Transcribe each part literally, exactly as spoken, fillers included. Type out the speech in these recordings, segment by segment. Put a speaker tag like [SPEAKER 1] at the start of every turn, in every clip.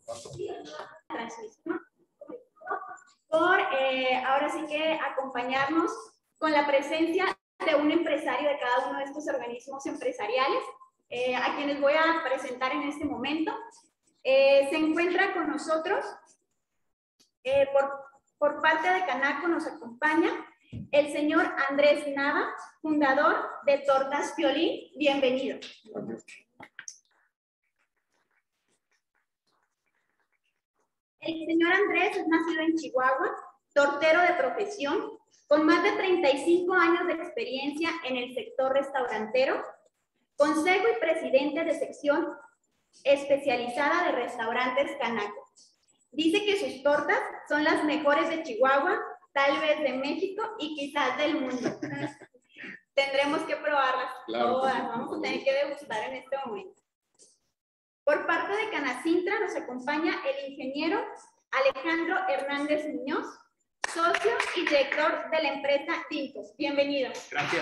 [SPEAKER 1] transmisión, por eh, ahora sí que acompañarnos con la presencia de un empresario de cada uno de estos organismos empresariales, eh, a quienes voy a presentar en este momento. Eh, se encuentra con nosotros, eh, por, por parte de Canaco nos acompaña el señor Andrés Nava, fundador de Tortas Piolín. Bienvenido. El señor Andrés es nacido en Chihuahua, tortero de profesión, con más de treinta y cinco años de experiencia en el sector restaurantero, consejo y presidente de sección especializada de restaurantes Canaco. Dice que sus tortas son las mejores de Chihuahua, tal vez de México y quizás del mundo. Tendremos que probarlas claro, todas, vamos a tener que degustar en este momento. Por parte de Canacintra nos acompaña el ingeniero Alejandro Hernández Muñoz, socio y director de la empresa Tinto. Bienvenido.
[SPEAKER 2] Gracias.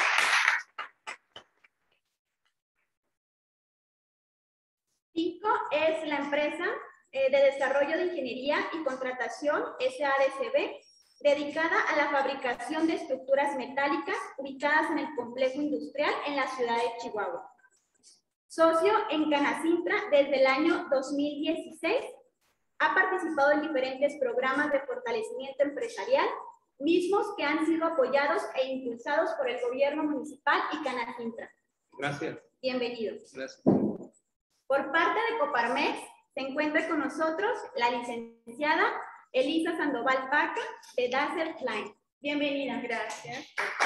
[SPEAKER 1] Tinto es la empresa eh, de desarrollo de ingeniería y contratación S A D C B, dedicada a la fabricación de estructuras metálicas ubicadas en el complejo industrial en la ciudad de Chihuahua. Socio en Canacintra desde el año dos mil dieciséis, ha participado en diferentes programas de fortalecimiento empresarial, mismos que han sido apoyados e impulsados por el gobierno municipal y Canacintra.
[SPEAKER 2] Gracias.
[SPEAKER 1] Bienvenido.
[SPEAKER 2] Gracias.
[SPEAKER 1] Por parte de Coparmex se encuentra con nosotros la licenciada Elisa Sandoval Paca de Dacer Klein. Bienvenida. Gracias.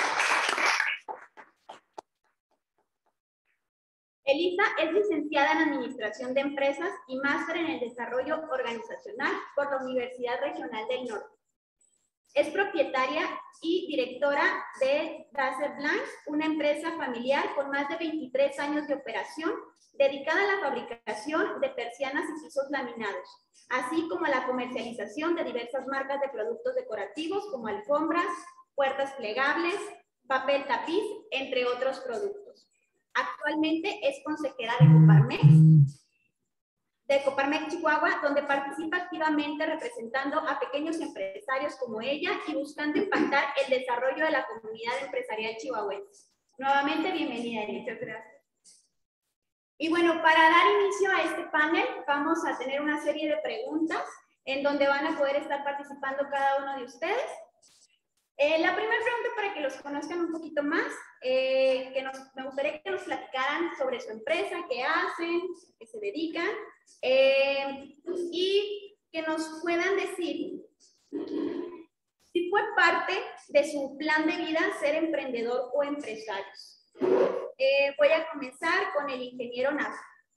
[SPEAKER 1] Elisa es licenciada en Administración de Empresas y máster en el Desarrollo Organizacional por la Universidad Regional del Norte. Es propietaria y directora de Dacer Blancs, una empresa familiar con más de veintitrés años de operación, dedicada a la fabricación de persianas y pisos laminados, así como a la comercialización de diversas marcas de productos decorativos como alfombras, puertas plegables, papel tapiz, entre otros productos. Actualmente es consejera de Coparmex, de Coparmex Chihuahua, donde participa activamente representando a pequeños empresarios como ella y buscando impactar el desarrollo de la comunidad empresarial chihuahuense. Nuevamente, bienvenida, Elisa. Gracias. Y bueno, para dar inicio a este panel, vamos a tener una serie de preguntas en donde van a poder estar participando cada uno de ustedes. Eh, la primera pregunta, para que los conozcan un poquito más, eh, que nos, me gustaría que nos platicaran sobre su empresa, qué hacen, qué se dedican, eh, y que nos puedan decir si fue parte de su plan de vida ser emprendedor o empresarios. Eh, voy a comenzar con el ingeniero Nava.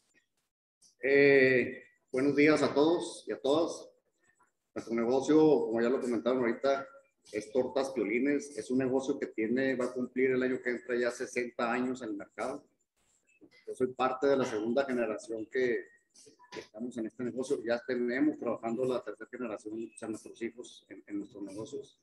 [SPEAKER 3] Eh, buenos días a todos y a todas. Nuestro negocio, como ya lo comentaron ahorita, es Tortas Piolines. Es un negocio que tiene, va a cumplir el año que entra ya sesenta años en el mercado. Yo soy parte de la segunda generación que, que estamos en este negocio. Ya tenemos trabajando la tercera generación, o sea, nuestros hijos en, en nuestros negocios.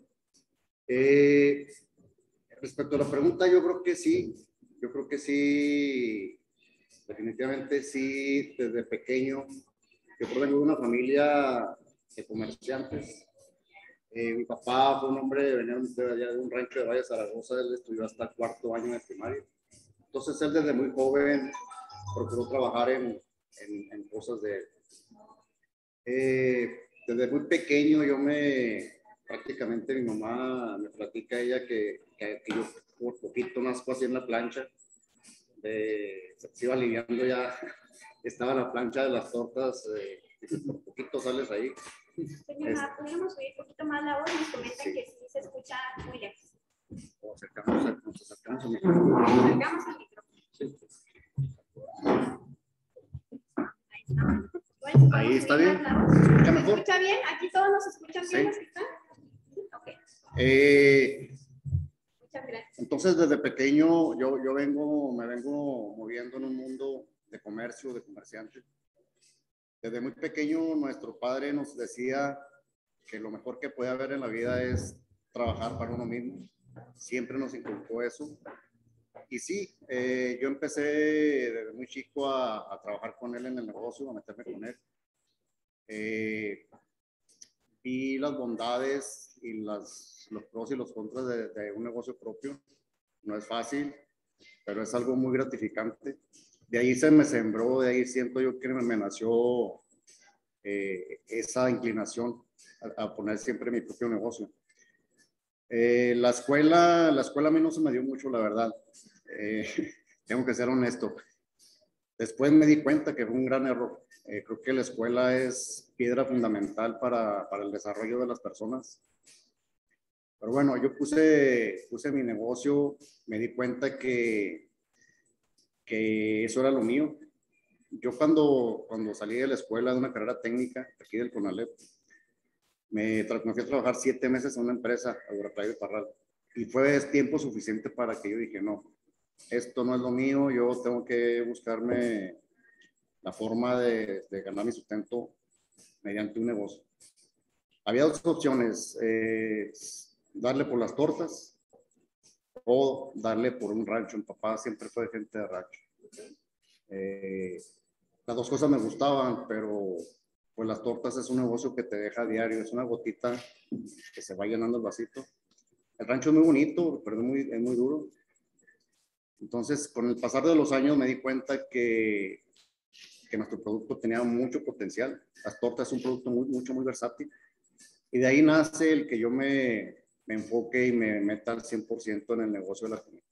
[SPEAKER 3] Eh, respecto a la pregunta, yo creo que sí. Yo creo que sí, definitivamente sí, desde pequeño. Yo provengo de una familia de comerciantes. Eh, mi papá fue un hombre, venía de, allá de un rancho de Valle Zaragoza, él estudió hasta el cuarto año de primaria. Entonces él desde muy joven procuró trabajar en, en, en cosas de él. Eh, desde muy pequeño yo me, prácticamente mi mamá me platica ella que, que, que yo por poquito nazco así en la plancha. Eh, se iba aliviando ya, estaba la plancha de las tortas, eh, por poquito sales ahí.
[SPEAKER 1] Señora, ¿podríamos subir un poquito más la voz? Nos comentan sí. Que sí se escucha muy lejos.
[SPEAKER 3] Nos acercamos, a, nos acercamos al micrófono.
[SPEAKER 1] Nos acercamos al micrófono.
[SPEAKER 3] Sí.
[SPEAKER 1] Ahí está. Bueno,
[SPEAKER 3] ahí está bien.
[SPEAKER 1] ¿Se escucha mejor? ¿Se escucha bien? ¿Aquí todos nos escuchan bien?
[SPEAKER 3] Sí.
[SPEAKER 1] ¿Los que están? Okay.
[SPEAKER 3] Eh,
[SPEAKER 1] Muchas gracias.
[SPEAKER 3] Entonces, desde pequeño yo, yo vengo, me vengo moviendo en un mundo de comercio, de comerciante. Desde muy pequeño nuestro padre nos decía que lo mejor que puede haber en la vida es trabajar para uno mismo. Siempre nos inculcó eso. Y sí, eh, yo empecé desde muy chico a, a trabajar con él en el negocio, a meterme con él. Eh, vi las bondades y las, los pros y los contras de, de un negocio propio. No es fácil, pero es algo muy gratificante. De ahí se me sembró, de ahí siento yo que me, me nació eh, esa inclinación a, a poner siempre mi propio negocio. Eh, la escuela, la escuela a mí no se me dio mucho, la verdad. Eh, tengo que ser honesto. Después me di cuenta que fue un gran error. Eh, creo que la escuela es piedra fundamental para, para el desarrollo de las personas. Pero bueno, yo puse, puse mi negocio, me di cuenta que, que eso era lo mío. Yo cuando, cuando salí de la escuela de una carrera técnica, aquí del CONALEP, me, me fui a trabajar siete meses en una empresa, Agroplay de Parral, y fue tiempo suficiente para que yo dije, no, esto no es lo mío, yo tengo que buscarme la forma de, de ganar mi sustento mediante un negocio. Había dos opciones, eh, darle por las tortas o darle por un rancho. Mi papá siempre fue gente de rancho. Eh, las dos cosas me gustaban, pero pues las tortas es un negocio que te deja a diario, es una gotita que se va llenando el vasito. El rancho es muy bonito, pero es muy, es muy duro. Entonces, con el pasar de los años me di cuenta que, que nuestro producto tenía mucho potencial. Las tortas es un producto muy, mucho, muy versátil. Y de ahí nace el que yo me, me enfoque y me meta al cien por ciento en el negocio de la comida.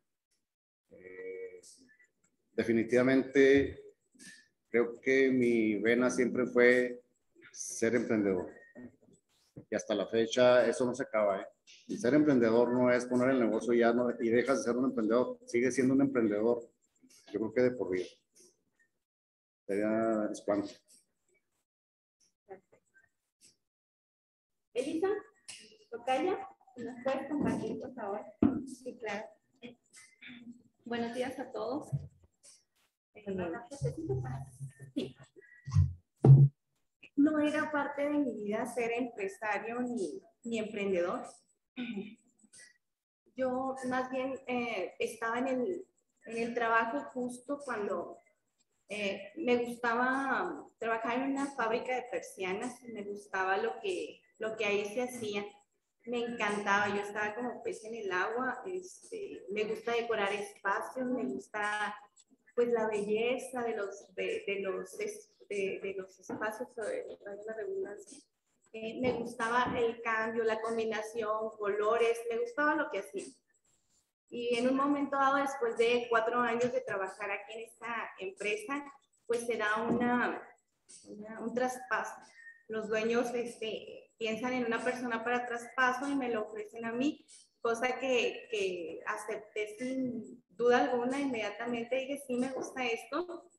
[SPEAKER 3] Eh, definitivamente, creo que mi vena siempre fue ser emprendedor. Y hasta la fecha eso no se acaba, ¿eh? Y ser emprendedor no es poner el negocio ya no, y dejas de ser un emprendedor, sigue siendo un emprendedor. Yo creo que de por vida. Sería espanto.
[SPEAKER 1] Elisa, tocaya, ¿nos puedes compartir, por favor?
[SPEAKER 2] Sí, claro. Buenos días a todos. Eh, sí. No era parte de mi vida ser empresario ni, ni emprendedor. Yo más bien eh, estaba en el, en el trabajo justo cuando eh, me gustaba trabajar en una fábrica de persianas, me gustaba lo que, lo que ahí se hacía. Me encantaba, yo estaba como pez en el agua, este, me gusta decorar espacios, me gusta pues la belleza de los, de, de los, de, de los espacios, de la redundancia. Eh, me gustaba el cambio, la combinación, colores, me gustaba lo que hacía. Y en un momento dado, después de cuatro años de trabajar aquí en esta empresa, pues se da una, una, un traspaso. Los dueños este, piensan en una persona para traspaso y me lo ofrecen a mí, cosa que, que acepté sin duda alguna. Inmediatamente dije, sí, me gusta esto.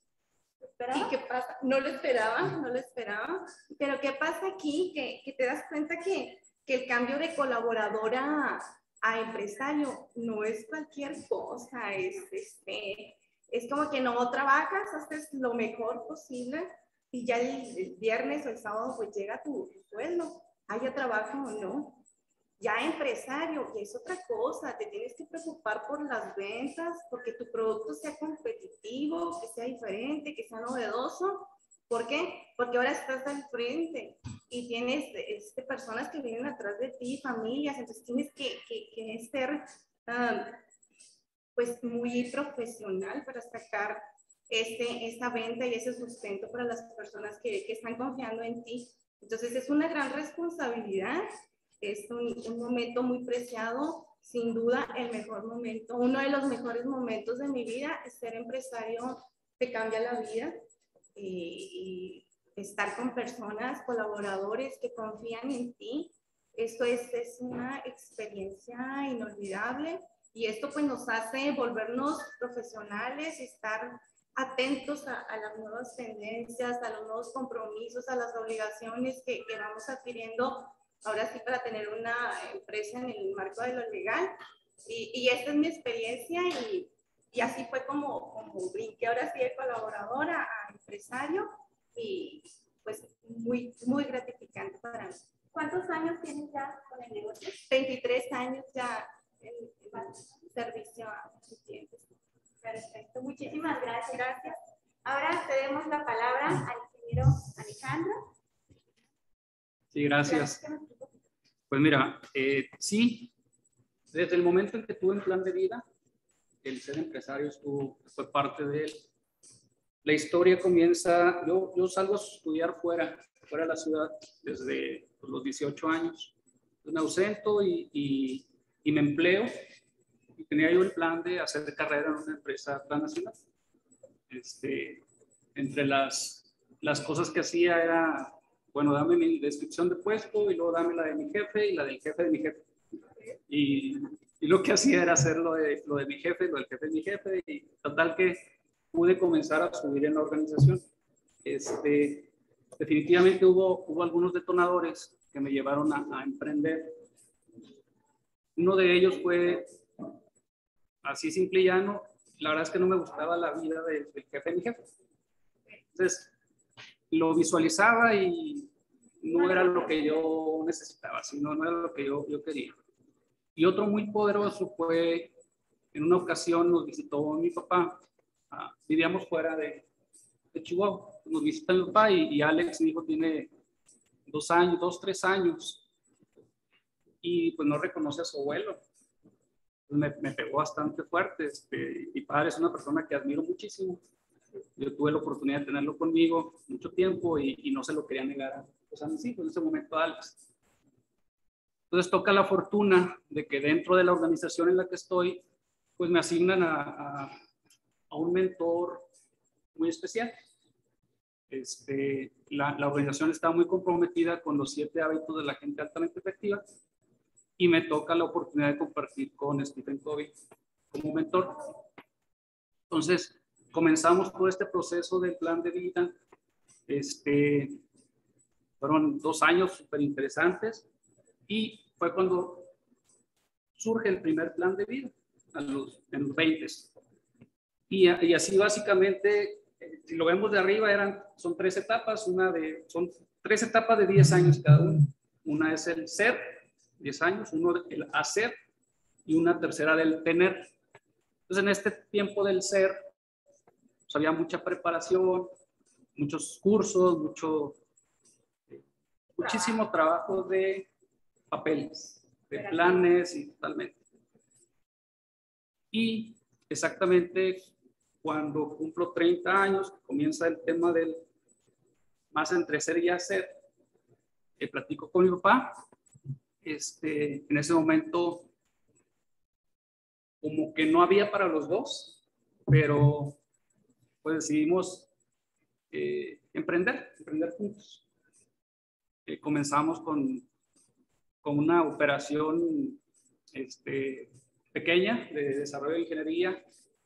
[SPEAKER 2] ¿Y qué pasa? No lo esperaba, no lo esperaba. Pero ¿qué pasa aquí? Que, que te das cuenta que, que el cambio de colaboradora a empresario no es cualquier cosa, es, este, es como que no trabajas, haces lo mejor posible y ya el, el viernes o el sábado pues llega tu, tu sueldo, haya trabajo o no. Ya empresario, y es otra cosa, te tienes que preocupar por las ventas, porque tu producto sea competitivo, que sea diferente, que sea novedoso. ¿Por qué? Porque ahora estás al frente y tienes este, personas que vienen atrás de ti, familias, entonces tienes que, que, que ser um, pues muy profesional para sacar este, esta venta y ese sustento para las personas que, que están confiando en ti. Entonces es una gran responsabilidad. Es un, un momento muy preciado, sin duda el mejor momento, uno de los mejores momentos de mi vida es ser empresario, te cambia la vida y, y estar con personas, colaboradores que confían en ti. Esto es, es una experiencia inolvidable y esto pues nos hace volvernos profesionales, estar atentos a, a las nuevas tendencias, a los nuevos compromisos, a las obligaciones que, que vamos adquiriendo ahora sí para tener una empresa en el marco de lo legal. Y, y esta es mi experiencia y, y así fue como, como brinqué ahora sí de colaboradora a empresario y pues muy, muy gratificante para mí.
[SPEAKER 1] ¿Cuántos años tienes ya con el negocio?
[SPEAKER 2] veintitrés años ya en, en servicio a sus clientes.
[SPEAKER 1] Perfecto, muchísimas gracias. Gracias. Ahora cedemos la palabra al ingeniero Alejandro.
[SPEAKER 4] Sí, gracias. Pues mira, eh, sí, desde el momento en que tuve un plan de vida, el ser empresario estuvo, fue parte de él. La historia comienza, yo, yo salgo a estudiar fuera, fuera de la ciudad desde pues, los dieciocho años. Me ausento y, y, y me empleo. Y tenía yo el plan de hacer carrera en una empresa transnacional. Este, entre las, las cosas que hacía era, bueno, dame mi descripción de puesto y luego dame la de mi jefe y la del jefe de mi jefe. Y, y lo que hacía era hacer lo de, lo de mi jefe, lo del jefe de mi jefe, y total que pude comenzar a subir en la organización. Este, definitivamente hubo, hubo algunos detonadores que me llevaron a, a emprender. Uno de ellos fue, así simple y llano, la verdad es que no me gustaba la vida del, del jefe de mi jefe. Entonces, lo visualizaba y no era lo que yo necesitaba, sino no era lo que yo, yo quería. Y otro muy poderoso fue, en una ocasión nos visitó mi papá, ah, vivíamos fuera de, de Chihuahua, nos visita mi papá y, y Alex, mi hijo, tiene dos años, dos, tres años, y pues no reconoce a su abuelo. Me, me pegó bastante fuerte. Este, mi padre es una persona que admiro muchísimo. Yo tuve la oportunidad de tenerlo conmigo mucho tiempo y, y no se lo quería negar a, pues a mis hijos, en ese momento a Alex. Entonces toca la fortuna de que dentro de la organización en la que estoy, pues me asignan a, a, a un mentor muy especial. Este, la, la organización está muy comprometida con los siete hábitos de la gente altamente efectiva y me toca la oportunidad de compartir con Stephen Covey como mentor. Entonces, comenzamos todo este proceso del plan de vida. Este, fueron dos años súper interesantes y fue cuando surge el primer plan de vida, a los, en los veinte. Y, y así básicamente, si lo vemos de arriba, eran, son tres etapas, una de, son tres etapas de diez años cada una. Una es el ser, diez años, uno el hacer y una tercera del tener. Entonces, en este tiempo del ser, pues, había mucha preparación, muchos cursos, mucho, muchísimo trabajo de papeles, de planes y totalmente. Y exactamente cuando cumplo treinta años, comienza el tema del más entre ser y hacer, que platico con mi papá. Este, en ese momento, como que no había para los dos, pero pues decidimos eh, emprender, emprender juntos. Eh, comenzamos con, con una operación este, pequeña de desarrollo de ingeniería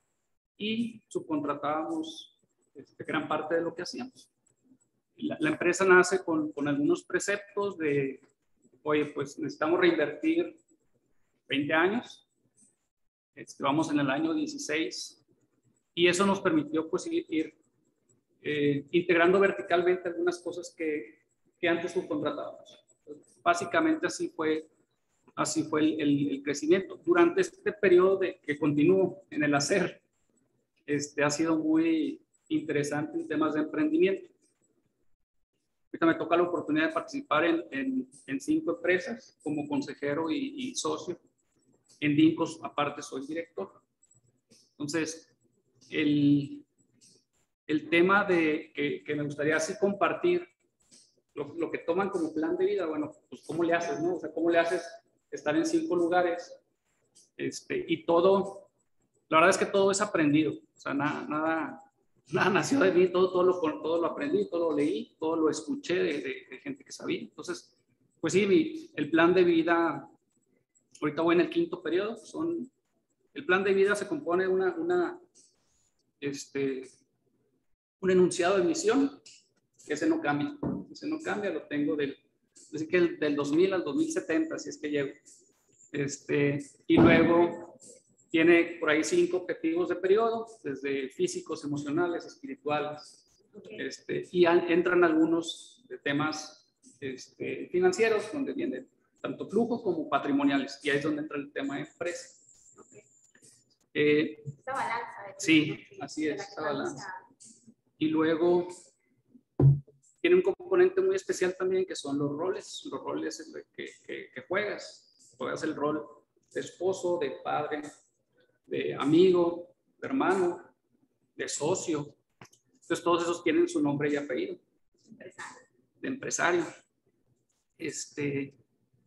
[SPEAKER 4] y subcontratábamos este, gran parte de lo que hacíamos. La, la empresa nace con, con algunos preceptos de, oye, pues necesitamos reinvertir veinte años, este, vamos en el año dieciséis, y eso nos permitió pues ir, ir eh, integrando verticalmente algunas cosas que, que antes subcontratábamos. Básicamente así fue, así fue el, el, el crecimiento. Durante este periodo de, que continuó en el hacer, este, ha sido muy interesante en temas de emprendimiento. Ahorita me toca la oportunidad de participar en, en, en cinco empresas como consejero y, y socio. En Dincos, aparte, soy director. Entonces, el, el tema de que, que me gustaría así compartir, lo, lo que toman como plan de vida, bueno, pues cómo le haces, ¿no? O sea, cómo le haces estar en cinco lugares, este, y todo, la verdad es que todo es aprendido, o sea, nada, nada, nada nació de mí, todo, todo, lo, todo lo aprendí, todo lo leí, todo lo escuché de, de, de gente que sabía. Entonces, pues sí, mi, el plan de vida, ahorita voy en el quinto periodo, son, el plan de vida se compone de una, una, este, un enunciado de misión, que ese no cambia, ese no cambia, lo tengo del, así que el, del dos mil al dos mil setenta, si es que llego. Este, y luego tiene por ahí cinco objetivos de periodo, desde físicos, emocionales, espirituales, okay. este, y an, entran algunos de temas este, financieros, donde vienen tanto flujo como patrimoniales, y ahí es donde entra el tema de empresa. Okay. Eh,
[SPEAKER 1] esta balanza. De
[SPEAKER 4] sí, así es, esta balanza. Y luego, componente muy especial también, que son los roles, los roles que, que, que juegas. Juegas el rol de esposo, de padre, de amigo, de hermano, de socio. Entonces todos esos tienen su nombre y apellido.
[SPEAKER 1] Empresario.
[SPEAKER 4] De empresario. Este,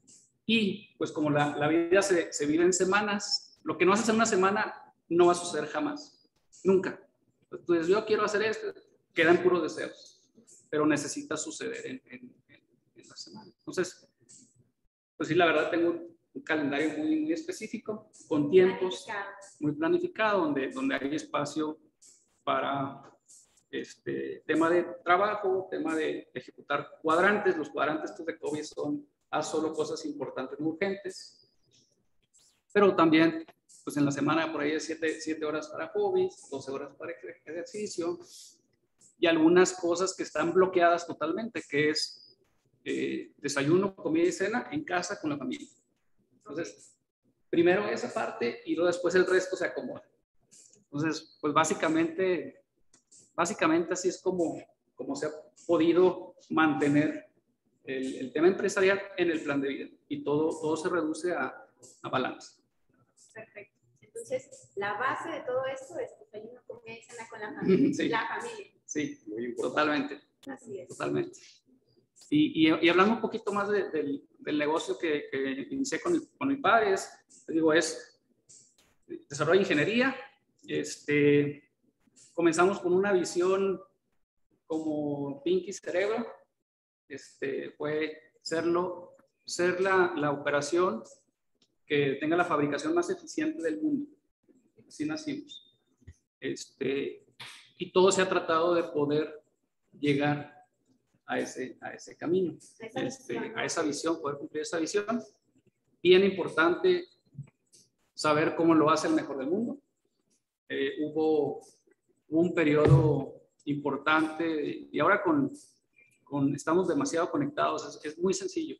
[SPEAKER 4] y pues como la, la vida se, se vive en semanas, lo que no haces en una semana no va a suceder jamás, nunca. Entonces yo quiero hacer esto, quedan puros deseos, pero necesita suceder en, en, en la semana. Entonces, pues sí, la verdad tengo un, un calendario muy, muy específico, con tiempos
[SPEAKER 1] Planificado.
[SPEAKER 4] muy planificado, donde, donde hay espacio para este tema de trabajo, tema de ejecutar cuadrantes. Los cuadrantes de COVID son a solo cosas importantes, muy urgentes, pero también pues en la semana por ahí de siete horas para hobbies, doce horas para ejercicio y algunas cosas que están bloqueadas totalmente, que es eh, desayuno, comida y cena en casa con la familia. Entonces, primero esa parte y luego después el resto se acomoda. Entonces, pues básicamente, básicamente así es como, como se ha podido mantener el, el tema empresarial en el plan de vida y todo, todo se reduce a, a balance.
[SPEAKER 1] Perfecto. Entonces, la base de todo esto es desayuno, comida y cena con la familia.
[SPEAKER 4] Sí.
[SPEAKER 1] La familia.
[SPEAKER 4] Sí, totalmente.
[SPEAKER 1] Así es.
[SPEAKER 4] Totalmente. Y, y, y hablando un poquito más de, del, del negocio que, que inicié con, el, con mi padre, es, digo, es desarrollo de ingeniería. Este, comenzamos con una visión como Pinky Cerebro. Este, fue serlo, ser la, la operación que tenga la fabricación más eficiente del mundo. Así nacimos. Este, y todo se ha tratado de poder llegar a ese, a ese camino,
[SPEAKER 1] A esa,
[SPEAKER 4] este,
[SPEAKER 1] visión, ¿no?
[SPEAKER 4] a esa visión, poder cumplir esa visión. Bien importante saber cómo lo hace el mejor del mundo. Eh, hubo, hubo un periodo importante y ahora con, con estamos demasiado conectados, es, es muy sencillo.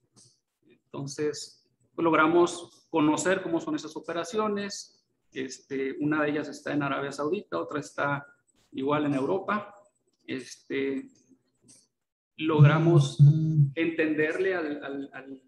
[SPEAKER 4] Entonces, pues logramos conocer cómo son esas operaciones. Este, una de ellas está en Arabia Saudita, otra está igual en Europa. Este, logramos entenderle al, al, al,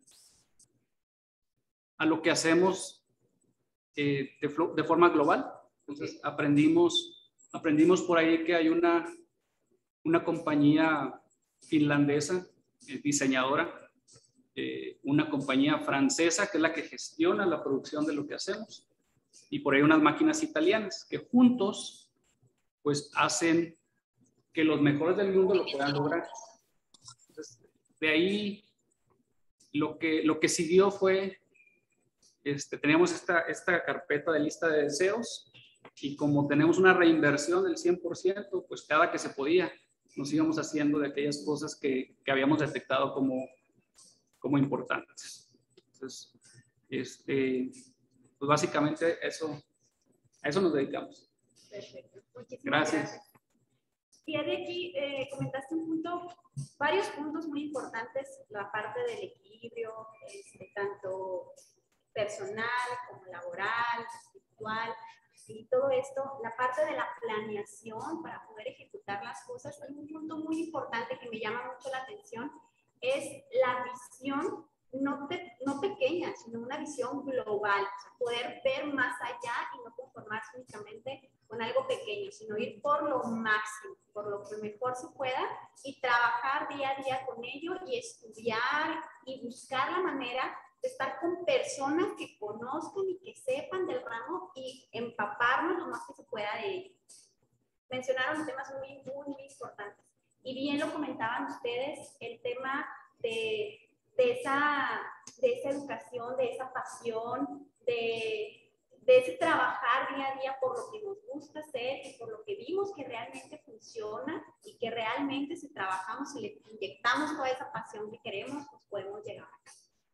[SPEAKER 4] a lo que hacemos eh, de, de forma global. Entonces aprendimos, aprendimos por ahí que hay una, una compañía finlandesa, eh, diseñadora, eh, una compañía francesa que es la que gestiona la producción de lo que hacemos, y por ahí unas máquinas italianas que juntos pues hacen que los mejores del mundo lo puedan lograr. Entonces, de ahí lo que, lo que siguió fue, este, teníamos esta, esta carpeta de lista de deseos y como tenemos una reinversión del cien por ciento, pues cada que se podía nos íbamos haciendo de aquellas cosas que, que habíamos detectado como, como importantes. Entonces, este, pues básicamente eso, a eso nos dedicamos.
[SPEAKER 1] Perfecto. Muchísimas
[SPEAKER 4] Gracias.
[SPEAKER 1] gracias. Y de aquí eh, comentaste un punto, varios puntos muy importantes, la parte del equilibrio, este, tanto personal como laboral, espiritual, y todo esto, la parte de la planeación para poder ejecutar las cosas. Hay un punto muy importante que me llama mucho la atención, es la visión no, pe no pequeña, sino una visión global, o sea, poder ver más allá y no conformarse únicamente con algo pequeño, sino ir por lo máximo, por lo que mejor se pueda y trabajar día a día con ello y estudiar y buscar la manera de estar con personas que conozcan y que sepan del ramo y empaparnos lo más que se pueda de ello. Mencionaron temas muy, muy, muy importantes. Y bien lo comentaban ustedes, el tema de, de, esa, de esa educación, de esa pasión, de, de ese trabajar día a día por lo que nos gusta hacer y por lo que vimos que realmente funciona y que realmente si trabajamos y le inyectamos toda esa pasión que queremos, pues podemos llegar acá.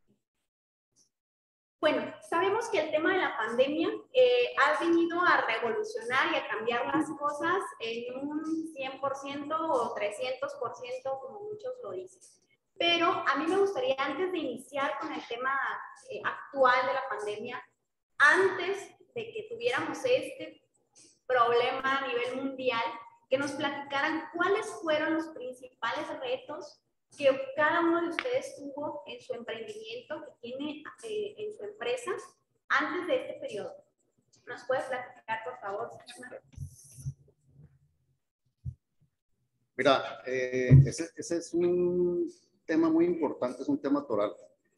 [SPEAKER 1] Bueno, sabemos que el tema de la pandemia eh, ha venido a revolucionar y a cambiar las cosas en un cien por ciento o trescientos por ciento, como muchos lo dicen. Pero a mí me gustaría, antes de iniciar con el tema eh, actual de la pandemia, antes de que tuviéramos este problema a nivel mundial, que nos platicaran cuáles fueron los principales retos que cada uno de ustedes tuvo en su emprendimiento, que tiene eh, en su empresa, antes de este periodo. ¿Nos puede platicar, por favor?
[SPEAKER 3] Mira, eh, ese, ese es un tema muy importante, es un tema toral.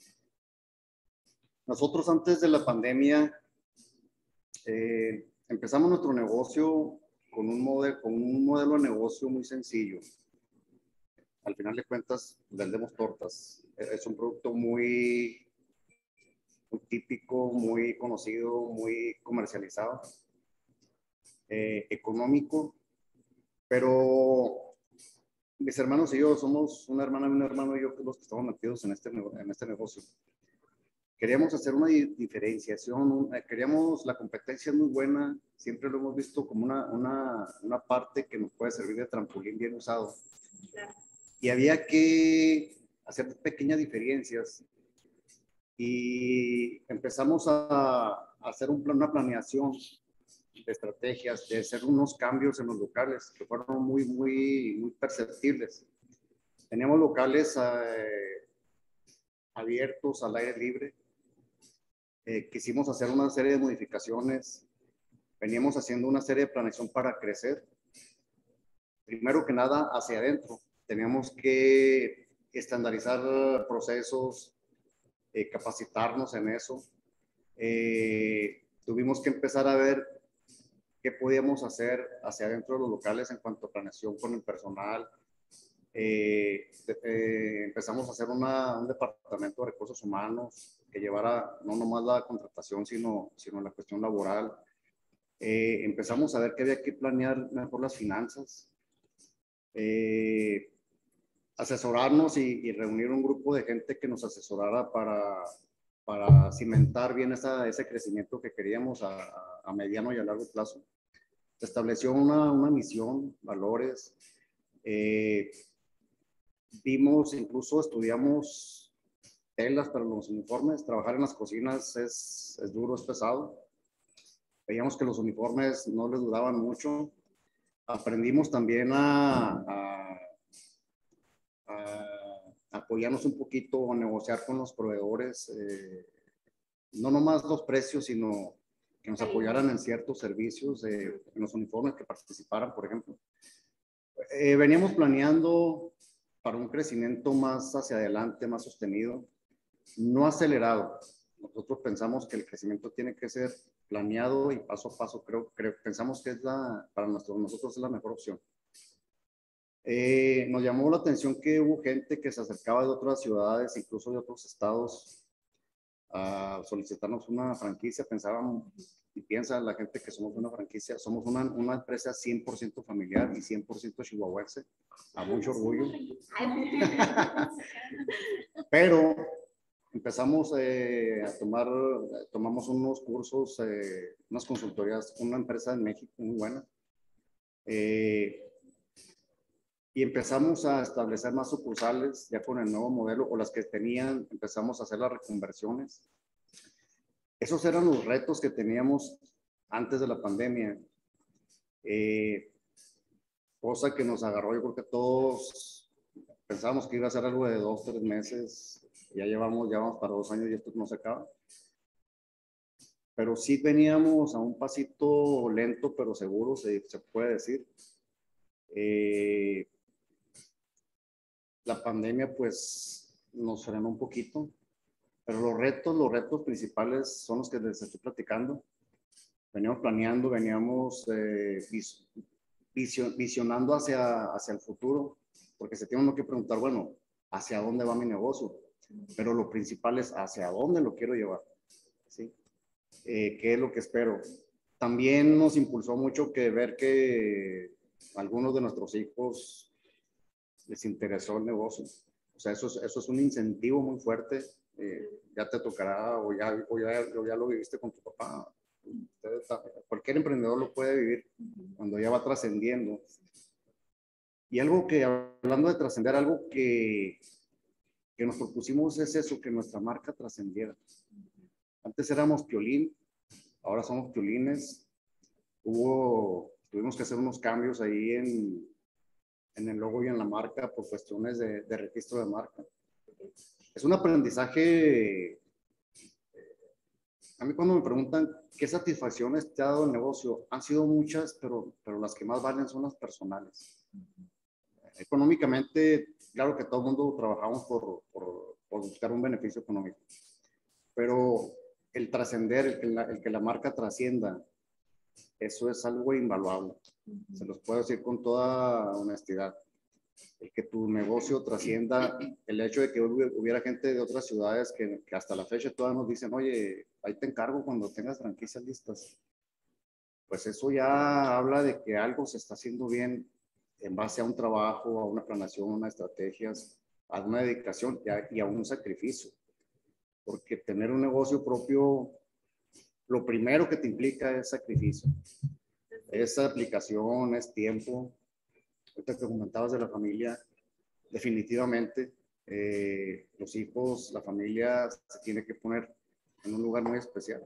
[SPEAKER 3] Nosotros antes de la pandemia eh, empezamos nuestro negocio con un, modelo, con un modelo de negocio muy sencillo. Al final de cuentas, vendemos tortas. Es un producto muy, muy típico, muy conocido, muy comercializado, eh, económico, pero mis hermanos y yo somos una hermana y un hermano y yo los que estamos metidos en este, en este negocio. Queríamos hacer una diferenciación, queríamos, la competencia es muy buena, siempre lo hemos visto como una, una, una parte que nos puede servir de trampolín bien usado. Y había que hacer pequeñas diferencias y empezamos a, a hacer un plan, una planeación de estrategias, de hacer unos cambios en los locales que fueron muy, muy, muy perceptibles. Teníamos locales eh, abiertos al aire libre. Eh, quisimos hacer una serie de modificaciones. Veníamos haciendo una serie de planeación para crecer. Primero que nada, hacia adentro. Teníamos que estandarizar procesos, eh, capacitarnos en eso. Eh, tuvimos que empezar a ver qué podíamos hacer hacia adentro de los locales en cuanto a planeación con el personal. Eh, eh, empezamos a hacer una, un departamento de recursos humanos que llevara no nomás la contratación, sino, sino la cuestión laboral. Eh, empezamos a ver que había que planear mejor las finanzas, eh, asesorarnos y, y reunir un grupo de gente que nos asesorara para, para cimentar bien esa, ese crecimiento que queríamos a, a, a mediano y a largo plazo. Se estableció una, una misión, valores. Eh, vimos, incluso estudiamos telas para los uniformes. Trabajar en las cocinas es, es duro, es pesado. Veíamos que los uniformes no les duraban mucho. Aprendimos también a, a, a apoyarnos un poquito, a negociar con los proveedores, eh, no nomás los precios, sino que nos apoyaran en ciertos servicios, eh, en los uniformes, que participaran, por ejemplo. Eh, veníamos planeando para un crecimiento más hacia adelante, más sostenido, no acelerado. Nosotros pensamos que el crecimiento tiene que ser planeado y paso a paso. Creo, creo pensamos que es la, para nosotros, nosotros es la mejor opción. Eh, nos llamó la atención que hubo gente que se acercaba de otras ciudades, incluso de otros estados, a solicitarnos una franquicia. Pensábamos y piensa la gente que somos una franquicia, somos una, una empresa cien por ciento familiar y cien por ciento chihuahuense, a mucho orgullo. Pero empezamos eh, a tomar, tomamos unos cursos, eh, unas consultorías, una empresa en México muy buena. Eh, y empezamos a establecer más sucursales ya con el nuevo modelo, o las que tenían, empezamos a hacer las reconversiones. Esos eran los retos que teníamos antes de la pandemia. Eh, cosa que nos agarró, yo creo que todos pensábamos que iba a ser algo de dos, tres meses. Ya llevamos, ya vamos para dos años y esto no se acaba. Pero sí veníamos a un pasito lento, pero seguro, se, se puede decir. Eh, la pandemia, pues, nos frenó un poquito. Pero los retos, los retos principales son los que les estoy platicando. Veníamos planeando, veníamos eh, vis, vision, visionando hacia, hacia el futuro, porque se tiene uno que preguntar, bueno, ¿hacia dónde va mi negocio? Pero lo principal es hacia dónde lo quiero llevar, ¿sí? Eh, ¿Qué es lo que espero? También nos impulsó mucho que ver que a algunos de nuestros hijos les interesó el negocio. O sea, eso es, eso es un incentivo muy fuerte. Eh, ya te tocará, o ya, o, ya, o ya lo viviste con tu papá. Usted, cualquier emprendedor lo puede vivir cuando ya va trascendiendo. Y algo que, hablando de trascender, algo que, que nos propusimos es eso, que nuestra marca trascendiera. Antes éramos Piolín, ahora somos Piolines. Hubo, tuvimos que hacer unos cambios ahí en, en el logo y en la marca por cuestiones de, de registro de marca. Es un aprendizaje. A mí cuando me preguntan qué satisfacciones te ha dado el negocio, han sido muchas, pero, pero las que más valen son las personales. Económicamente, claro que todo el mundo trabajamos por, por, por buscar un beneficio económico, pero el trascender, el, que la, el que la marca trascienda, eso es algo invaluable. Uh-huh. Se los puedo decir con toda honestidad. El que tu negocio trascienda, el hecho de que hubiera gente de otras ciudades que, que hasta la fecha todas nos dicen, oye, ahí te encargo cuando tengas franquicias listas. Pues eso ya habla de que algo se está haciendo bien en base a un trabajo, a una planeación, a unas estrategias, a una dedicación y a, y a un sacrificio. Porque tener un negocio propio, lo primero que te implica es sacrificio. Es aplicación, es tiempo. Ahorita que comentabas de la familia, definitivamente eh, los hijos, la familia se tiene que poner en un lugar muy especial.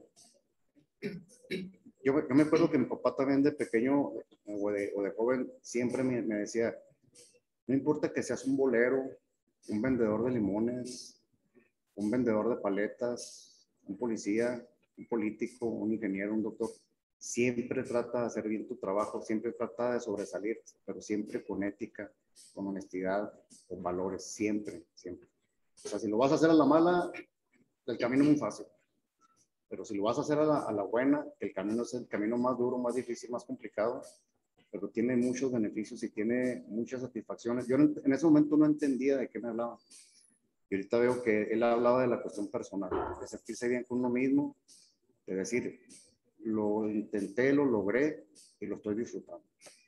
[SPEAKER 3] Yo, yo me acuerdo que mi papá también de pequeño o de, o de joven siempre me, me decía, no importa que seas un bolero, un vendedor de limones, un vendedor de paletas, un policía, un político, un ingeniero, un doctor, siempre trata de hacer bien tu trabajo, siempre trata de sobresalir, pero siempre con ética, con honestidad, con valores, siempre, siempre. O sea, si lo vas a hacer a la mala, el camino es muy fácil. Pero si lo vas a hacer a la, a la buena, el camino es el camino más duro, más difícil, más complicado, pero tiene muchos beneficios y tiene muchas satisfacciones. Yo en ese momento no entendía de qué me hablaba. Y ahorita veo que él hablaba de la cuestión personal, de sentirse bien con uno mismo, de decir, lo intenté, lo logré y lo estoy disfrutando.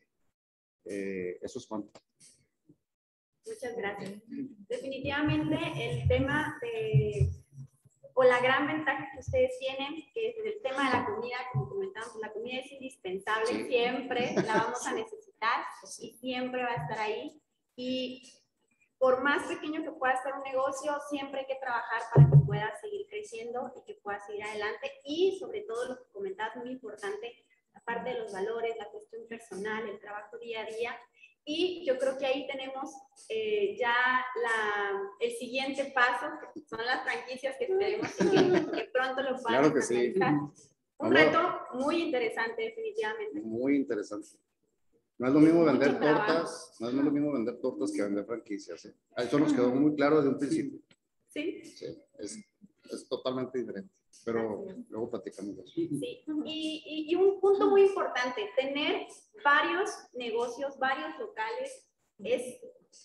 [SPEAKER 3] Eh, eso es cuanto.
[SPEAKER 1] Muchas gracias. Definitivamente el tema de, o la gran ventaja que ustedes tienen, que es el tema de la comida, como comentamos, la comida es indispensable, sí. Siempre la vamos a necesitar y siempre va a estar ahí. Y por más pequeño que pueda ser un negocio, siempre hay que trabajar para que pueda seguir creciendo y que pueda seguir adelante. Y sobre todo lo que comentabas, muy importante, la parte de los valores, la cuestión personal, el trabajo día a día. Y yo creo que ahí tenemos eh, ya la, el siguiente paso, que son las franquicias que esperemos que, que pronto lo puedan
[SPEAKER 3] claro que sí.
[SPEAKER 1] Un reto muy interesante, definitivamente.
[SPEAKER 3] Muy interesante. No es lo mismo vender tortas, no es lo mismo vender tortas que vender franquicias. ¿eh? Eso nos quedó muy claro desde un principio.
[SPEAKER 1] Sí.
[SPEAKER 3] Sí, es, es totalmente diferente, pero luego platicamos de eso.
[SPEAKER 1] Sí, y, y, y un punto muy importante, tener varios negocios, varios locales es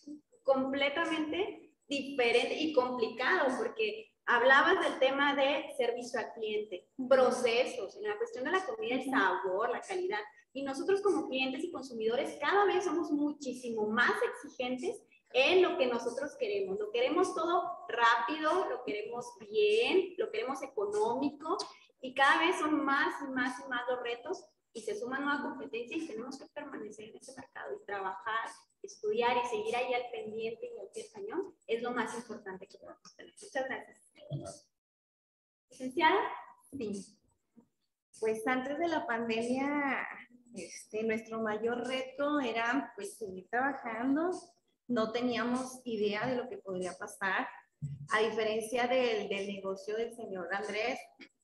[SPEAKER 1] completamente diferente y complicado porque hablabas del tema de servicio al cliente, procesos, en la cuestión de la comida, el sabor, la calidad. Y nosotros como clientes y consumidores cada vez somos muchísimo más exigentes en lo que nosotros queremos. Lo queremos todo rápido, lo queremos bien, lo queremos económico y cada vez son más y más y más los retos y se suma nueva competencia y tenemos que permanecer en ese mercado y trabajar, estudiar y seguir ahí al pendiente y al pie del cañón es lo más importante que podemos tener. Muchas gracias. Licenciada,
[SPEAKER 2] sí. Pues antes de la pandemia, este, nuestro mayor reto era pues seguir trabajando. No teníamos idea de lo que podría pasar. A diferencia del, del negocio del señor Andrés,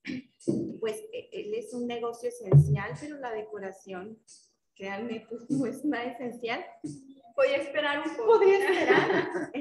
[SPEAKER 2] pues él es un negocio esencial, pero la decoración, créanme, pues no es nada esencial.
[SPEAKER 1] Podría esperar un poco.
[SPEAKER 2] Podría esperar.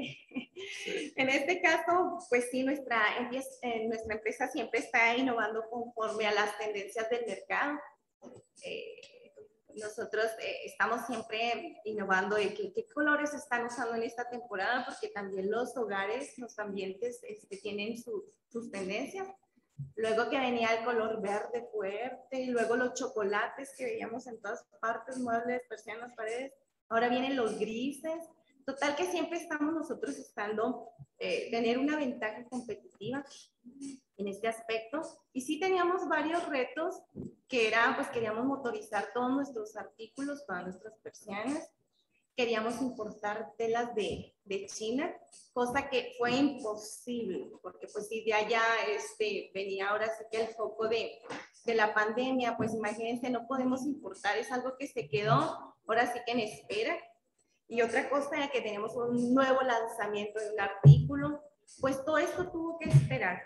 [SPEAKER 2] En este caso, pues sí, nuestra, nuestra empresa siempre está innovando conforme a las tendencias del mercado. Eh, nosotros eh, estamos siempre innovando de qué, qué colores están usando en esta temporada, porque también los hogares, los ambientes este, tienen su, sus tendencias. Luego que venía el color verde fuerte, y luego los chocolates que veíamos en todas partes, muebles, persianas, paredes. Ahora vienen los grises. Total que siempre estamos nosotros estando, eh, tener una ventaja competitiva en este aspecto. Y sí teníamos varios retos, que era, pues queríamos motorizar todos nuestros artículos, todas nuestras persianas. Queríamos importar telas de, de China, cosa que fue imposible, porque pues si de allá este, venía ahora sí que el foco de, de la pandemia, pues imagínense, no podemos importar, es algo que se quedó ahora sí que en espera. y otra cosa era que teníamos un nuevo lanzamiento de un artículo, pues todo esto tuvo que esperar.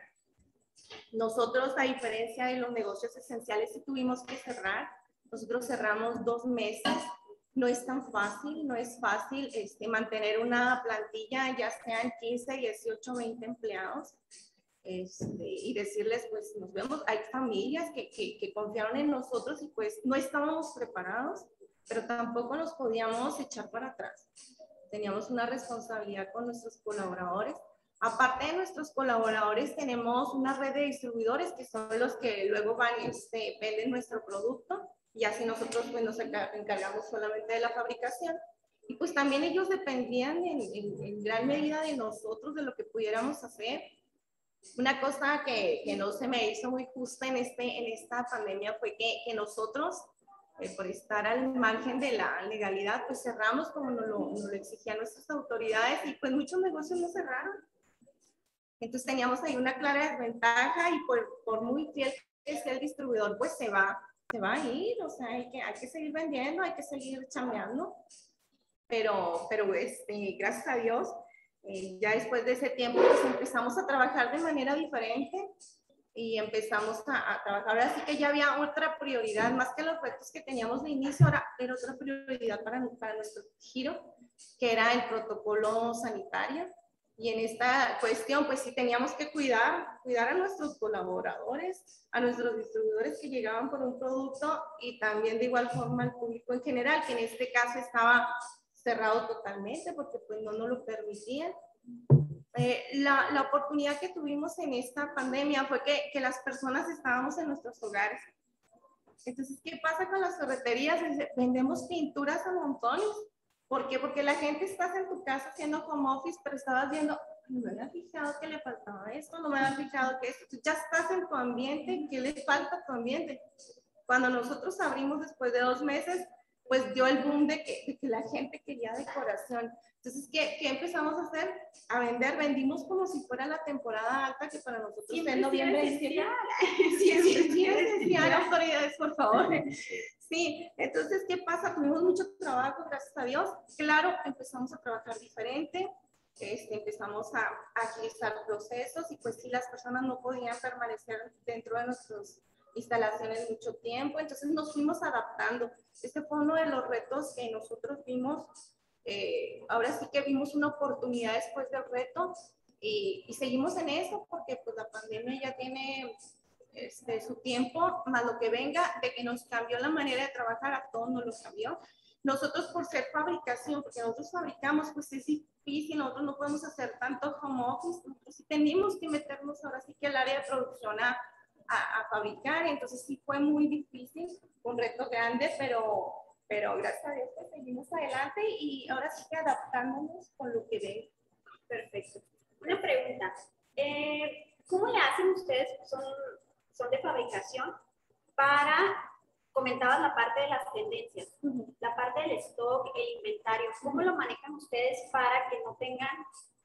[SPEAKER 2] Nosotros, a diferencia de los negocios esenciales, sí tuvimos que cerrar. Nosotros cerramos dos meses. No es tan fácil, no es fácil este, mantener una plantilla, ya sean quince, dieciocho, veinte empleados, este, y decirles, pues nos vemos. Hay familias que, que, que confiaron en nosotros y pues no estábamos preparados, pero tampoco nos podíamos echar para atrás. Teníamos una responsabilidad con nuestros colaboradores. Aparte de nuestros colaboradores, tenemos una red de distribuidores que son los que luego van y este, venden nuestro producto. Y así nosotros pues, nos encargamos solamente de la fabricación. Y pues también ellos dependían en, en, en gran medida de nosotros, de lo que pudiéramos hacer. Una cosa que, que no se me hizo muy justa en, este, en esta pandemia fue que, que nosotros, eh, por estar al margen de la legalidad, pues cerramos como nos lo, nos lo exigían nuestras autoridades y pues muchos negocios no cerraron. Entonces teníamos ahí una clara desventaja y por, por muy fiel que sea el distribuidor, pues se va. se va a ir, o sea, hay que, hay que seguir vendiendo, hay que seguir chambeando, pero, pero este, gracias a Dios, eh, ya después de ese tiempo, pues empezamos a trabajar de manera diferente y empezamos a, a trabajar, ahora sí que ya había otra prioridad, más que los retos que teníamos de inicio, ahora era otra prioridad para, para nuestro giro, que era el protocolo sanitario. Y en esta cuestión, pues sí teníamos que cuidar, cuidar a nuestros colaboradores, a nuestros distribuidores que llegaban por un producto y también de igual forma al público en general, que en este caso estaba cerrado totalmente porque pues no nos lo permitían. Eh, la, la oportunidad que tuvimos en esta pandemia fue que, que las personas estábamos en nuestros hogares. Entonces, ¿qué pasa con las ferreterías? Vendemos pinturas a montones. ¿Por qué? Porque la gente está en tu casa haciendo home office, pero estabas viendo, no me había fijado que le faltaba esto, no me había fijado que esto. Tú ya estás en tu ambiente, ¿qué le falta a tu ambiente? Cuando nosotros abrimos después de dos meses, pues dio el boom de que, de que la gente quería decoración. Entonces, ¿qué, ¿qué empezamos a hacer? A vender, vendimos como si fuera la temporada alta, que para nosotros es en noviembre y diciembre. Sí, sí, sí, esencial, autoridades, por favor. Sí, entonces, ¿qué pasa? Tuvimos mucho trabajo, gracias a Dios. Claro, empezamos a trabajar diferente, este, empezamos a, a agilizar procesos y pues sí, las personas no podían permanecer dentro de nuestras instalaciones mucho tiempo, entonces nos fuimos adaptando. Este fue uno de los retos que nosotros vimos. Eh, ahora sí que vimos una oportunidad después del reto y, y seguimos en eso porque pues la pandemia ya tiene este, su tiempo, más lo que venga de que nos cambió la manera de trabajar, a todos nos lo cambió. Nosotros por ser fabricación, porque nosotros fabricamos, pues es difícil, nosotros no podemos hacer tanto home office, nosotros sí tenemos que meternos ahora sí que al área de producción a, a, a fabricar, entonces sí fue muy difícil, un reto grande, pero pero gracias a Dios pues seguimos adelante y ahora sí que adaptándonos con lo que ven.
[SPEAKER 1] Perfecto. Una pregunta, eh, ¿cómo le hacen ustedes, son, son de fabricación, para, comentabas la parte de las tendencias, uh-huh. la parte del stock, el inventario, ¿cómo uh-huh. lo manejan ustedes para que no tengan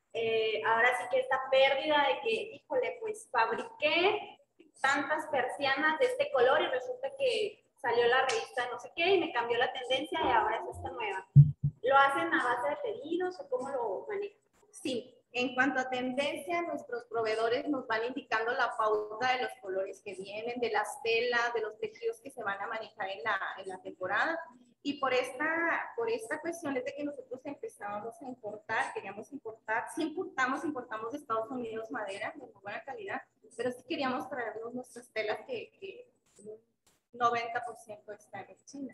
[SPEAKER 1] eh, ahora sí que esta pérdida de que, híjole, pues fabriqué tantas persianas de este color y resulta que salió la revista no sé qué y me cambió la tendencia y ahora es esta nueva? ¿Lo hacen a base de pedidos o cómo lo manejan?
[SPEAKER 2] Sí, en cuanto a tendencia, nuestros proveedores nos van indicando la pauta de los colores que vienen, de las telas, de los tejidos que se van a manejar en la, en la temporada. Y por esta, por esta cuestión es de que nosotros empezábamos a importar, queríamos importar, sí importamos, importamos de Estados Unidos madera de muy buena calidad, pero sí queríamos traernos nuestras telas que, que noventa por ciento están en China.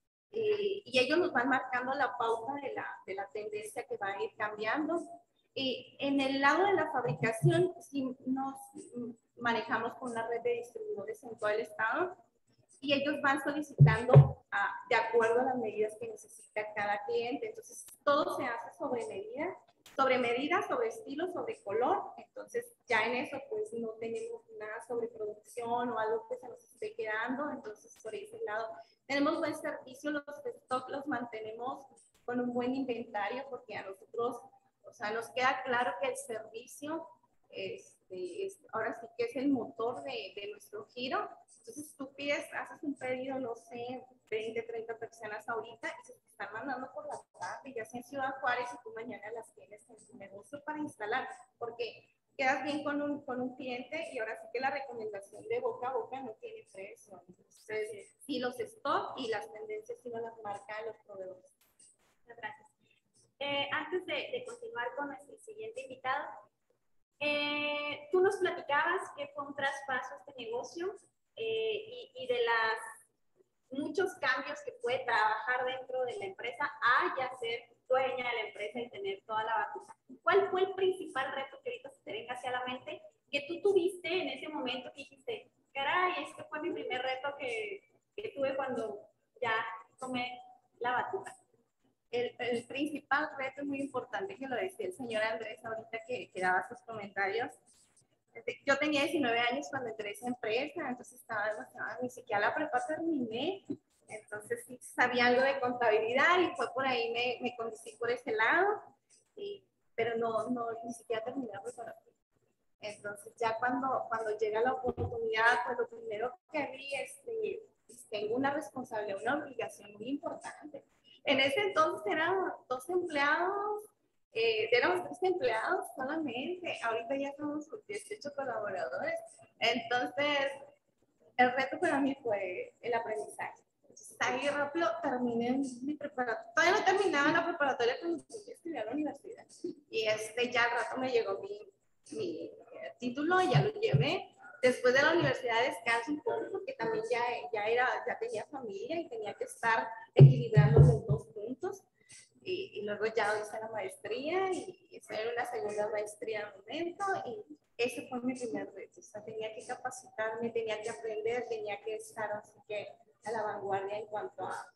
[SPEAKER 2] Eh, y ellos nos van marcando la pauta de la, de la tendencia que va a ir cambiando. Y en el lado de la fabricación, sí nos manejamos con una red de distribuidores en todo el estado y ellos van solicitando uh, de acuerdo a las medidas que necesita cada cliente. Entonces, todo se hace sobre medida, sobre medida, sobre estilo, sobre color. Entonces, ya en eso, pues, no tenemos nada sobre producción o algo que se nos esté quedando. Entonces, por ese lado, tenemos buen servicio, los stock los mantenemos con un buen inventario porque a nosotros, o sea, nos queda claro que el servicio es, este, es, ahora sí que es el motor de, de nuestro giro. Entonces tú pides, haces un pedido, no sé, veinte, treinta personas ahorita y se te están mandando por la tarde, ya sea en Ciudad Juárez y tú mañana las tienes en tu negocio para instalar, porque quedas bien con un, con un cliente y ahora sí que la recomendación de boca a boca no tiene precio. Entonces, sí, los stock y las tendencias sí no las marcan los proveedores.
[SPEAKER 1] Muchas gracias. Eh, antes de, de continuar con nuestro siguiente invitado, eh, tú nos platicabas que fue un traspaso a este negocio eh, y, y de las muchos cambios que puede trabajar dentro de la empresa a ya ser dueña de la empresa y tener toda la batuta. ¿Cuál fue el principal reto que ahorita se te venga hacia la mente que tú tuviste en ese momento que dijiste, caray, este fue mi primer reto que, que tuve cuando ya tomé la batuta?
[SPEAKER 2] El, el principal reto es muy importante, que lo decía el señor Andrés ahorita que, que daba sus comentarios. Yo tenía diecinueve años cuando entré a esa empresa, entonces estaba demasiado, ni siquiera la prepa terminé, entonces sí sabía algo de contabilidad y fue por ahí, me, me conducí por ese lado, y, pero no, no, ni siquiera terminé la preparatoria. Entonces ya cuando, cuando llega la oportunidad, pues lo primero que vi es que tengo una responsabilidad, una obligación muy importante. En ese entonces eran dos empleados, eh, éramos tres empleados solamente, ahorita ya somos dieciocho colaboradores. Entonces, el reto para mí fue el aprendizaje. Entonces, ahí rápido terminé mi preparatoria. Todavía no terminaba la preparatoria cuando estudié a la universidad. Y este, ya al rato me llegó mi, mi título, ya lo llevé. Después de la universidad descanso un poco porque también ya, ya, era, ya tenía familia y tenía que estar equilibrando los dos puntos. Y, y luego ya hice la maestría y estoy en una segunda maestría al momento y ese fue mi primer reto. O sea, tenía que capacitarme, tenía que aprender, tenía que estar así que a la vanguardia en cuanto a,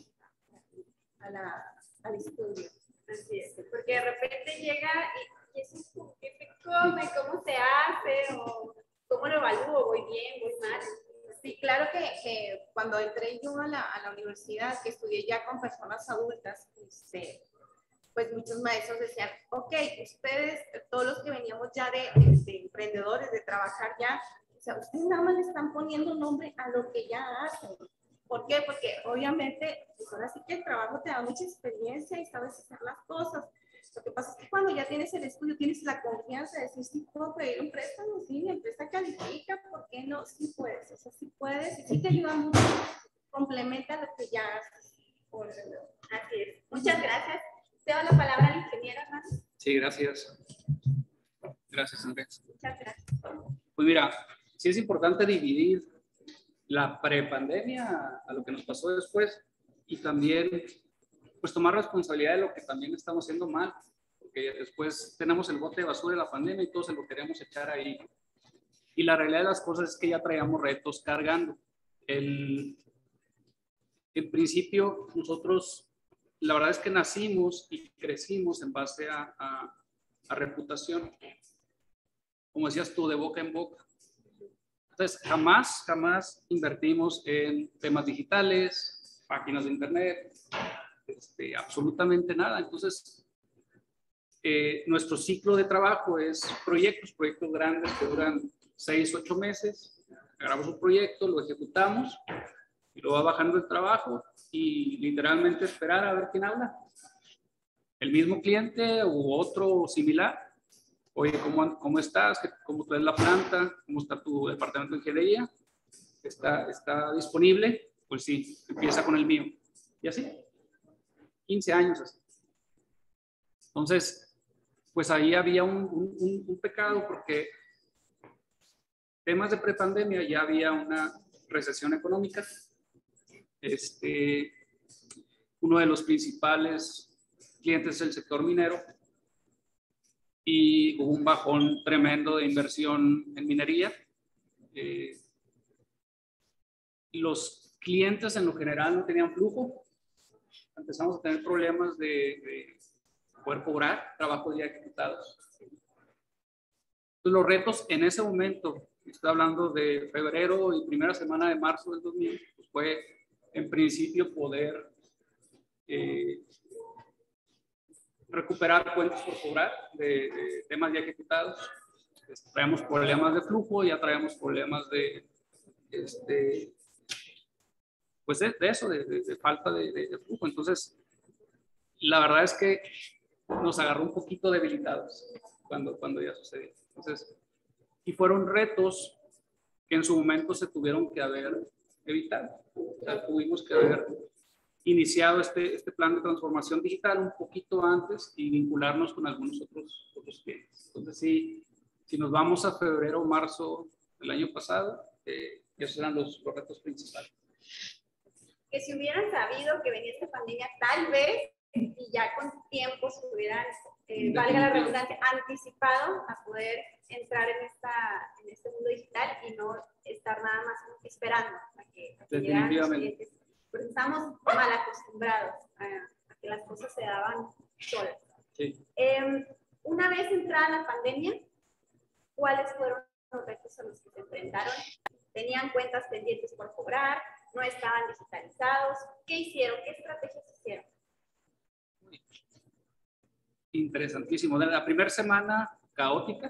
[SPEAKER 2] a la, al estudio.
[SPEAKER 1] Así es, porque de repente llega y, y eso es como, ¿qué se come? ¿Cómo se hace? O ¿cómo lo evalúo? ¿Voy bien? ¿Voy mal?
[SPEAKER 2] Sí, claro que, que cuando entré yo a la, a la universidad, que estudié ya con personas adultas, este, pues muchos maestros decían, ok, ustedes, todos los que veníamos ya de, de, de emprendedores, de trabajar ya, o sea, ustedes nada más le están poniendo nombre a lo que ya hacen. ¿Por qué? Porque obviamente, pues ahora sí que el trabajo te da mucha experiencia y sabes hacer las cosas. Lo que pasa es que cuando ya tienes el estudio, tienes la confianza de decir, sí puedo pedir un préstamo, sí, mi empresa califica, ¿por qué no? Sí puedes, o sea, sí puedes, y sí te ayuda mucho, complementa lo que ya haces.
[SPEAKER 1] Así es. Muchas gracias. Te doy la palabra al ingeniero, hermano.
[SPEAKER 4] Sí, gracias. Gracias, Andrés.
[SPEAKER 1] Muchas gracias.
[SPEAKER 4] Pues mira, sí es importante dividir la prepandemia a lo que nos pasó después y también pues tomar responsabilidad de lo que también estamos haciendo mal, porque después tenemos el bote de basura de la pandemia y todos se lo queremos echar ahí. Y la realidad de las cosas es que ya traíamos retos cargando. El, en principio, nosotros, la verdad es que nacimos y crecimos en base a, a, a reputación, como decías tú, de boca en boca. Entonces, jamás, jamás invertimos en temas digitales, páginas de internet, este, absolutamente nada. Entonces, eh, nuestro ciclo de trabajo es proyectos, proyectos grandes que duran seis, ocho meses. Agarramos un proyecto, lo ejecutamos y lo va bajando el trabajo y literalmente esperar a ver quién habla. El mismo cliente u otro similar. Oye, ¿cómo, cómo estás? ¿Cómo traes la planta? ¿Cómo está tu departamento de ingeniería? ¿Está, está disponible? Pues sí, empieza con el mío. Y así, quince años así. Entonces, pues ahí había un, un, un pecado porque temas de prepandemia ya había una recesión económica. Este, uno de los principales clientes es el sector minero. Y hubo un bajón tremendo de inversión en minería. Eh, los clientes en lo general no tenían flujo. Empezamos a tener problemas de, de poder cobrar trabajos ya ejecutados. Entonces, los retos en ese momento, estoy hablando de febrero y primera semana de marzo del dos mil, pues fue en principio poder eh, recuperar cuentas por cobrar de, de temas ya ejecutados. este, traemos problemas de flujo, ya traemos problemas de, este, pues de, de eso, de, de, de falta de, de, de flujo. Entonces, la verdad es que nos agarró un poquito debilitados cuando, cuando ya sucedió. Entonces, y fueron retos que en su momento se tuvieron que haber evitado. O sea, tuvimos que haber iniciado este, este plan de transformación digital un poquito antes y vincularnos con algunos otros, otros clientes. Entonces, sí, si nos vamos a febrero o marzo del año pasado, eh, esos eran los, los retos principales.
[SPEAKER 1] Que si hubieran sabido que venía esta pandemia, tal vez, y ya con tiempo se hubieran, eh, valga la redundancia, anticipado a poder entrar en, esta, en este mundo digital y no estar nada más esperando a que, a que llegaran los clientes. Porque estamos mal acostumbrados a, a que las cosas se daban solas.
[SPEAKER 4] Sí.
[SPEAKER 1] Eh, una vez entrada la pandemia, ¿cuáles fueron los retos a los que se enfrentaron? ¿Tenían cuentas pendientes por cobrar? ¿No estaban digitalizados? ¿Qué hicieron? ¿Qué estrategias hicieron?
[SPEAKER 4] Interesantísimo. La primera semana caótica,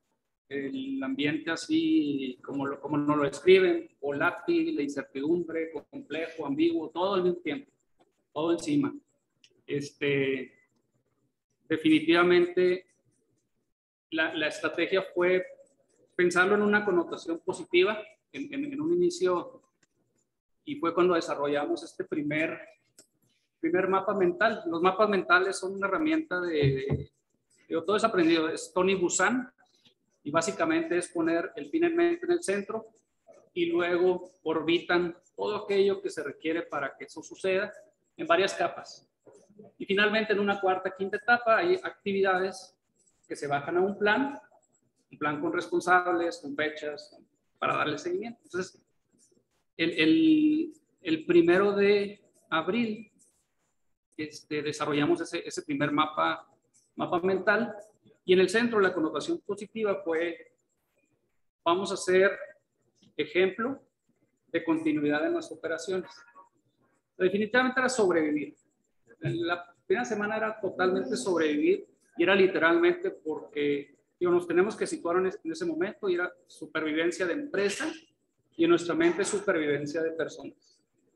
[SPEAKER 4] el ambiente así como, lo, como nos lo escriben, volátil, la incertidumbre, complejo, ambiguo, todo al mismo tiempo, todo encima. Este, definitivamente la, la estrategia fue pensarlo en una connotación positiva en, en, en un inicio, y fue cuando desarrollamos este primer primer mapa mental. Los mapas mentales son una herramienta de, de, de todo es aprendido, es Tony Buzan, y básicamente es poner el fin en mente en el centro y luego orbitan todo aquello que se requiere para que eso suceda en varias capas. Y finalmente en una cuarta, quinta etapa hay actividades que se bajan a un plan, un plan con responsables, con fechas, para darle seguimiento. Entonces, el, el, el primero de abril Este, desarrollamos ese, ese primer mapa, mapa mental, y en el centro la connotación positiva fue: vamos a ser ejemplo de continuidad en las operaciones. Definitivamente era sobrevivir. La primera semana era totalmente sobrevivir, y era literalmente porque digo, nos tenemos que situar en, en ese momento, y era supervivencia de empresa y en nuestra mente supervivencia de personas.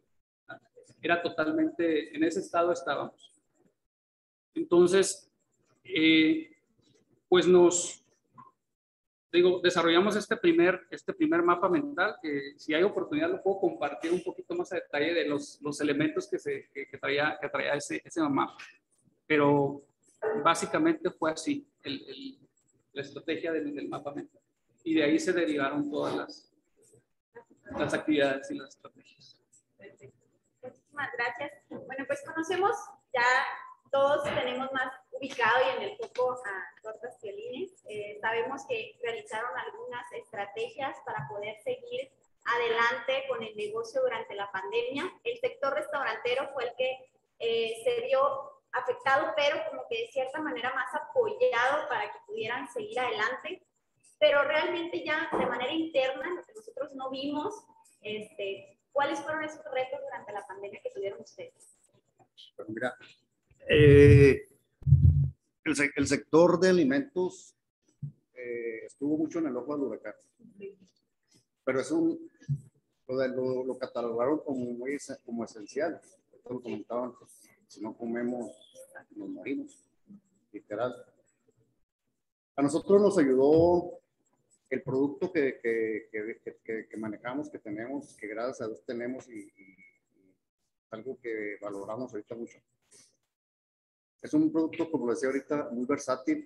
[SPEAKER 4] Era totalmente, en ese estado estábamos. Entonces, eh, pues nos, digo, desarrollamos este primer, este primer mapa mental, que si hay oportunidad lo puedo compartir un poquito más a detalle de los, los elementos que, se, que, que traía, que traía ese, ese mapa. Pero básicamente fue así, el, el, la estrategia del, del mapa mental. Y de ahí se derivaron todas las, las actividades y las estrategias.
[SPEAKER 1] Perfecto. Muchísimas gracias. Bueno, pues conocemos, ya todos tenemos más ubicado y en el foco a Tortas Piolines. Eh, sabemos que realizaron algunas estrategias para poder seguir adelante con el negocio durante la pandemia. El sector restaurantero fue el que eh, se vio afectado, pero como que de cierta manera más apoyado para que pudieran seguir adelante. Pero realmente ya de manera interna, lo que nosotros no vimos, este, ¿cuáles fueron esos retos durante la pandemia que tuvieron ustedes?
[SPEAKER 3] Pero mira, eh, el, el sector de alimentos eh, estuvo mucho en el ojo del huracán. Pero es un, lo, lo, lo catalogaron como muy como esencial. Esto lo comentaban, pues, si no comemos, nos morimos, literal. A nosotros nos ayudó el producto que, que, que, que, que manejamos, que tenemos, que gracias a Dios tenemos, y, y, y algo que valoramos ahorita mucho. Es un producto, como decía ahorita, muy versátil,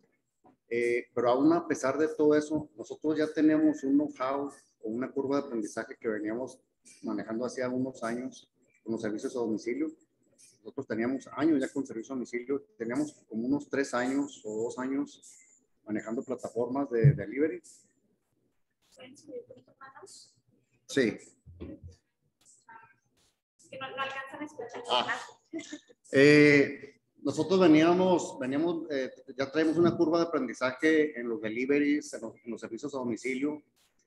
[SPEAKER 3] eh, pero aún a pesar de todo eso, nosotros ya tenemos un know-how o una curva de aprendizaje que veníamos manejando hacía unos años con los servicios a domicilio. Nosotros teníamos años ya con servicio a domicilio, teníamos como unos tres años o dos años manejando plataformas de, de delivery. Sí.
[SPEAKER 1] Que no, no alcanzan a escuchar.
[SPEAKER 3] Ah. Eh, nosotros veníamos, veníamos eh, ya traemos una curva de aprendizaje en los deliveries, en los, en los servicios a domicilio.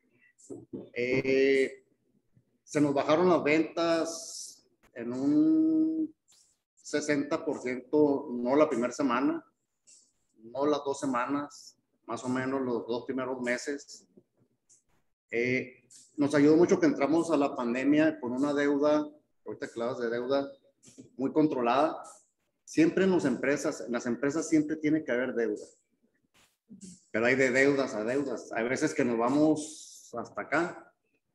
[SPEAKER 3] Eh, se nos bajaron las ventas en un sesenta por ciento, no la primera semana, no las dos semanas, más o menos los dos primeros meses. Eh, nos ayudó mucho que entramos a la pandemia con una deuda, ahorita que hablas de deuda, muy controlada. Siempre en las empresas, en las empresas siempre tiene que haber deuda. Pero hay de deudas a deudas. Hay veces que nos vamos hasta acá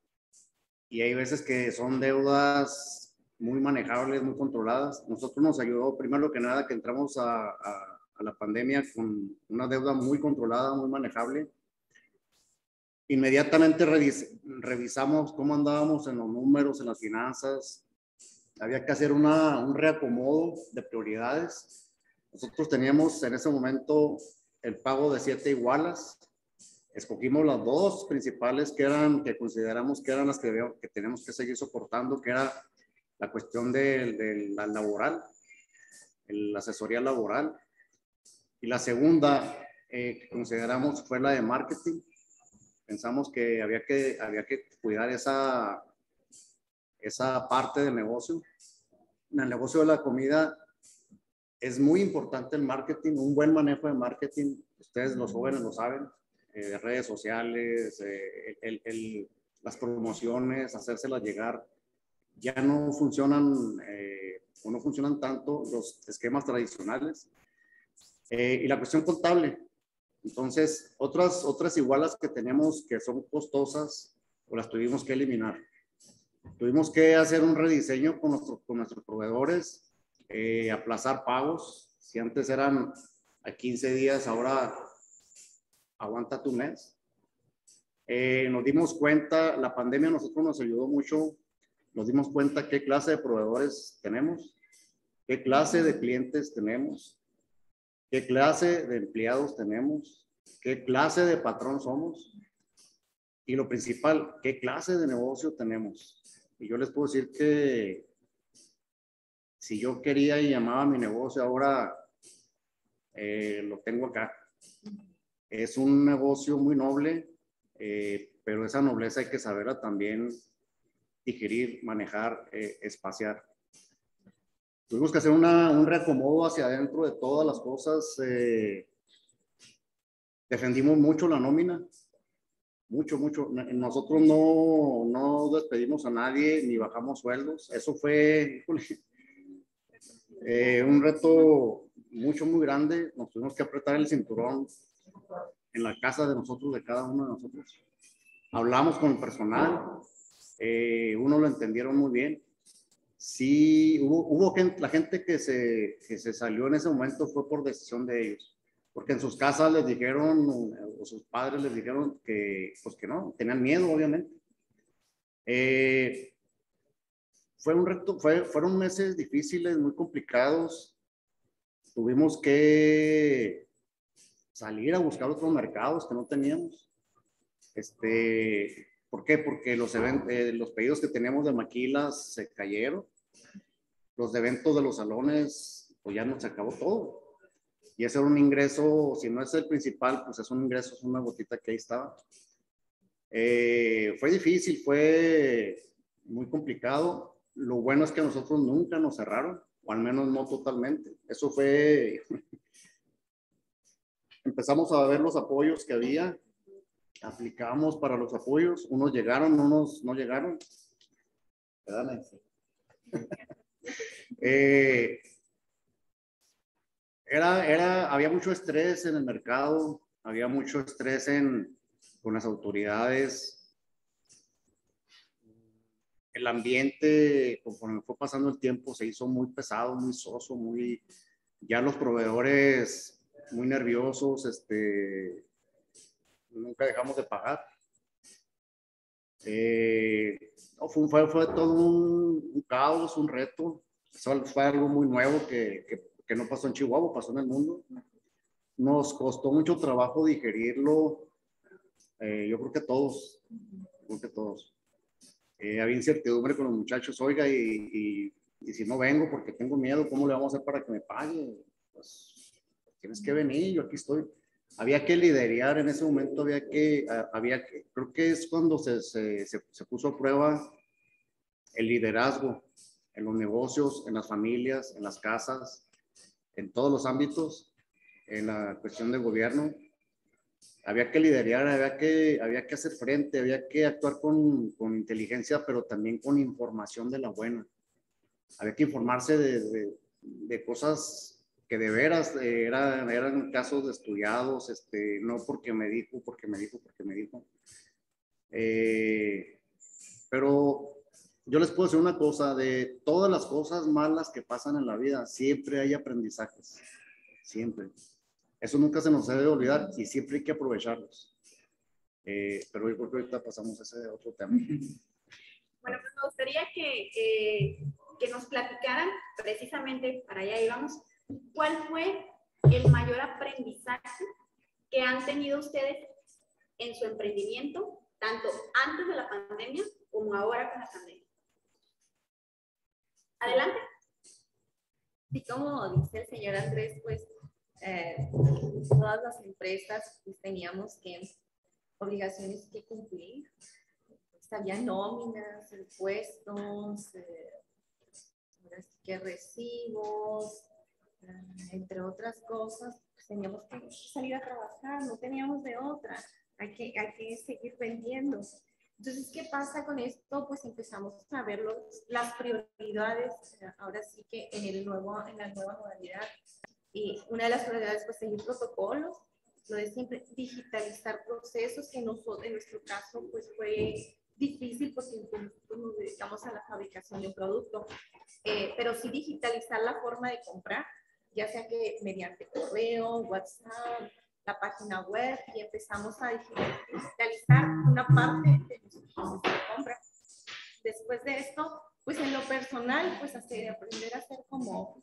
[SPEAKER 3] y hay veces que son deudas muy manejables, muy controladas. Nosotros nos ayudó, primero que nada, que entramos a, a, a la pandemia con una deuda muy controlada, muy manejable. Inmediatamente revis, revisamos cómo andábamos en los números, en las finanzas. Había que hacer una, un reacomodo de prioridades. Nosotros teníamos en ese momento el pago de siete igualas. Escogimos las dos principales que eran, que consideramos que eran las que, que tenemos que seguir soportando, que era la cuestión de, de la laboral, la asesoría laboral. Y la segunda eh, que consideramos fue la de marketing. Pensamos que había que, había que cuidar esa, esa parte del negocio. En el negocio de la comida es muy importante el marketing, un buen manejo de marketing. Ustedes los jóvenes lo saben, eh, redes sociales, eh, el, el, las promociones, hacérselas llegar. Ya no funcionan eh, o no funcionan tanto los esquemas tradicionales. Eh, y la cuestión contable. Entonces, otras, otras igualas que tenemos que son costosas, pues las tuvimos que eliminar. Tuvimos que hacer un rediseño con, nuestro, con nuestros proveedores, eh, aplazar pagos. Si antes eran a quince días, ahora aguanta tu mes. Eh, nos dimos cuenta, la pandemia a nosotros nos ayudó mucho, nos dimos cuenta qué clase de proveedores tenemos, qué clase de clientes tenemos, qué clase de empleados tenemos, qué clase de patrón somos y lo principal, qué clase de negocio tenemos. Y yo les puedo decir que si yo quería y llamaba mi negocio, ahora eh, lo tengo acá. Es un negocio muy noble, eh, pero esa nobleza hay que saberla también digerir, manejar, eh, espaciar. Tuvimos que hacer una, un reacomodo hacia adentro de todas las cosas. Eh, defendimos mucho la nómina, mucho, mucho. Nosotros no, no despedimos a nadie ni bajamos sueldos. Eso fue eh, un reto mucho, muy grande. Nos tuvimos que apretar el cinturón en la casa de nosotros, de cada uno de nosotros. Hablamos con el personal, eh, uno lo entendieron muy bien. Sí, hubo, hubo gente, la gente que se, que se salió en ese momento fue por decisión de ellos, porque en sus casas les dijeron, o sus padres les dijeron que, pues que no, tenían miedo, obviamente. Eh, fue un reto, fue, fueron meses difíciles, muy complicados. Tuvimos que salir a buscar otros mercados que no teníamos. Este, ¿por qué? Porque los, eventos, eh, los pedidos que teníamos de maquilas se cayeron. Los eventos de los salones, pues ya nos acabó todo. Y ese era un ingreso, si no es el principal, pues es un ingreso, es una gotita que ahí estaba. Eh, fue difícil, fue muy complicado. Lo bueno es que a nosotros nunca nos cerraron, o al menos no totalmente. Eso fue... Empezamos a ver los apoyos que había, aplicamos para los apoyos, unos llegaron, unos no llegaron. Espérame. eh, era, era, había mucho estrés en el mercado, había mucho estrés en, con las autoridades. El ambiente, conforme fue pasando el tiempo, se hizo muy pesado, muy soso, muy... Ya los proveedores muy nerviosos, este... nunca dejamos de pagar. Eh, no, fue, fue, fue todo un, un caos, un reto. Eso fue algo muy nuevo que, que, que no pasó en Chihuahua, pasó en el mundo. Nos costó mucho trabajo digerirlo. Eh, yo creo que todos, creo que todos. Eh, había incertidumbre con los muchachos, oiga, y, y, y si no vengo porque tengo miedo, ¿cómo le vamos a hacer para que me pague? Pues tienes que venir, yo aquí estoy. Había que liderar en ese momento, había que, había que, creo que es cuando se, se, se, se puso a prueba el liderazgo en los negocios, en las familias, en las casas, en todos los ámbitos, en la cuestión de gobierno. había que liderar, había que, había que hacer frente, había que actuar con, con inteligencia, pero también con información de la buena. Había que informarse de, de, de cosas que de veras eh, eran, eran casos de estudiados, este, no porque me dijo, porque me dijo, porque me dijo. Eh, pero yo les puedo decir una cosa, de todas las cosas malas que pasan en la vida, siempre hay aprendizajes, siempre. Eso nunca se nos debe olvidar y siempre hay que aprovecharlos. Eh, pero yo creo que ahorita pasamos a ese otro tema.
[SPEAKER 1] Bueno, pues me gustaría que, que, que nos platicaran precisamente, para allá íbamos, ¿cuál fue el mayor aprendizaje que han tenido ustedes en su emprendimiento, tanto antes de la pandemia como ahora con la pandemia? Adelante.
[SPEAKER 2] Y como dice el señor Andrés, pues eh, todas las empresas pues, teníamos que obligaciones que cumplir. Pues, había nóminas, impuestos, eh, ahora sí que recibos, eh, entre otras cosas. Pues, teníamos que salir a trabajar, no teníamos de otra. Hay que, hay que seguir vendiendo. Entonces, ¿qué pasa con esto? Pues empezamos a ver los, las prioridades, ahora sí que en, el nuevo, en la nueva modalidad. Y una de las prioridades, pues seguir protocolos, lo de siempre, digitalizar procesos, que nosotros, en nuestro caso, pues fue difícil porque nosotros nos dedicamos a la fabricación de un producto, eh, pero sí digitalizar la forma de comprar, ya sea que mediante correo, WhatsApp, la página web, y empezamos a digitalizar una parte de nuestro proceso de compra. Después de esto, pues en lo personal, pues hacer, aprender a hacer como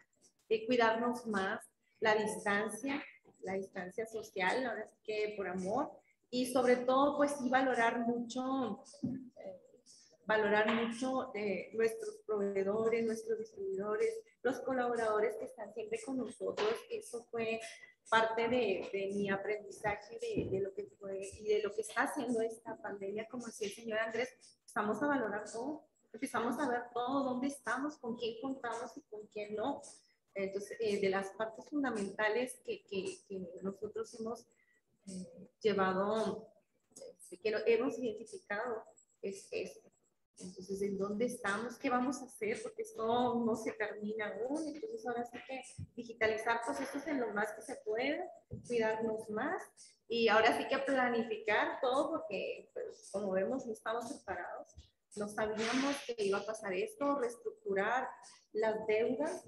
[SPEAKER 2] eh, cuidarnos más, la distancia, la distancia social, ahora sí que por amor, y sobre todo, pues sí valorar mucho, eh, valorar mucho eh, nuestros proveedores, nuestros distribuidores, los colaboradores que están siempre con nosotros. Eso fue parte de, de mi aprendizaje de, de lo que fue y de lo que está haciendo esta pandemia. Como decía el señor Andrés, empezamos a valorar todo, empezamos a ver todo, dónde estamos, con quién contamos y con quién no. Entonces, eh, de las partes fundamentales que, que, que nosotros hemos eh, llevado, eh, que hemos identificado, es eso. Entonces, ¿en dónde estamos? ¿Qué vamos a hacer? Porque esto no se termina aún. Entonces, ahora sí que digitalizar procesos en lo más que se pueda, cuidarnos más y ahora sí que planificar todo porque, pues, como vemos, no estamos preparados. No sabíamos que iba a pasar esto, reestructurar las deudas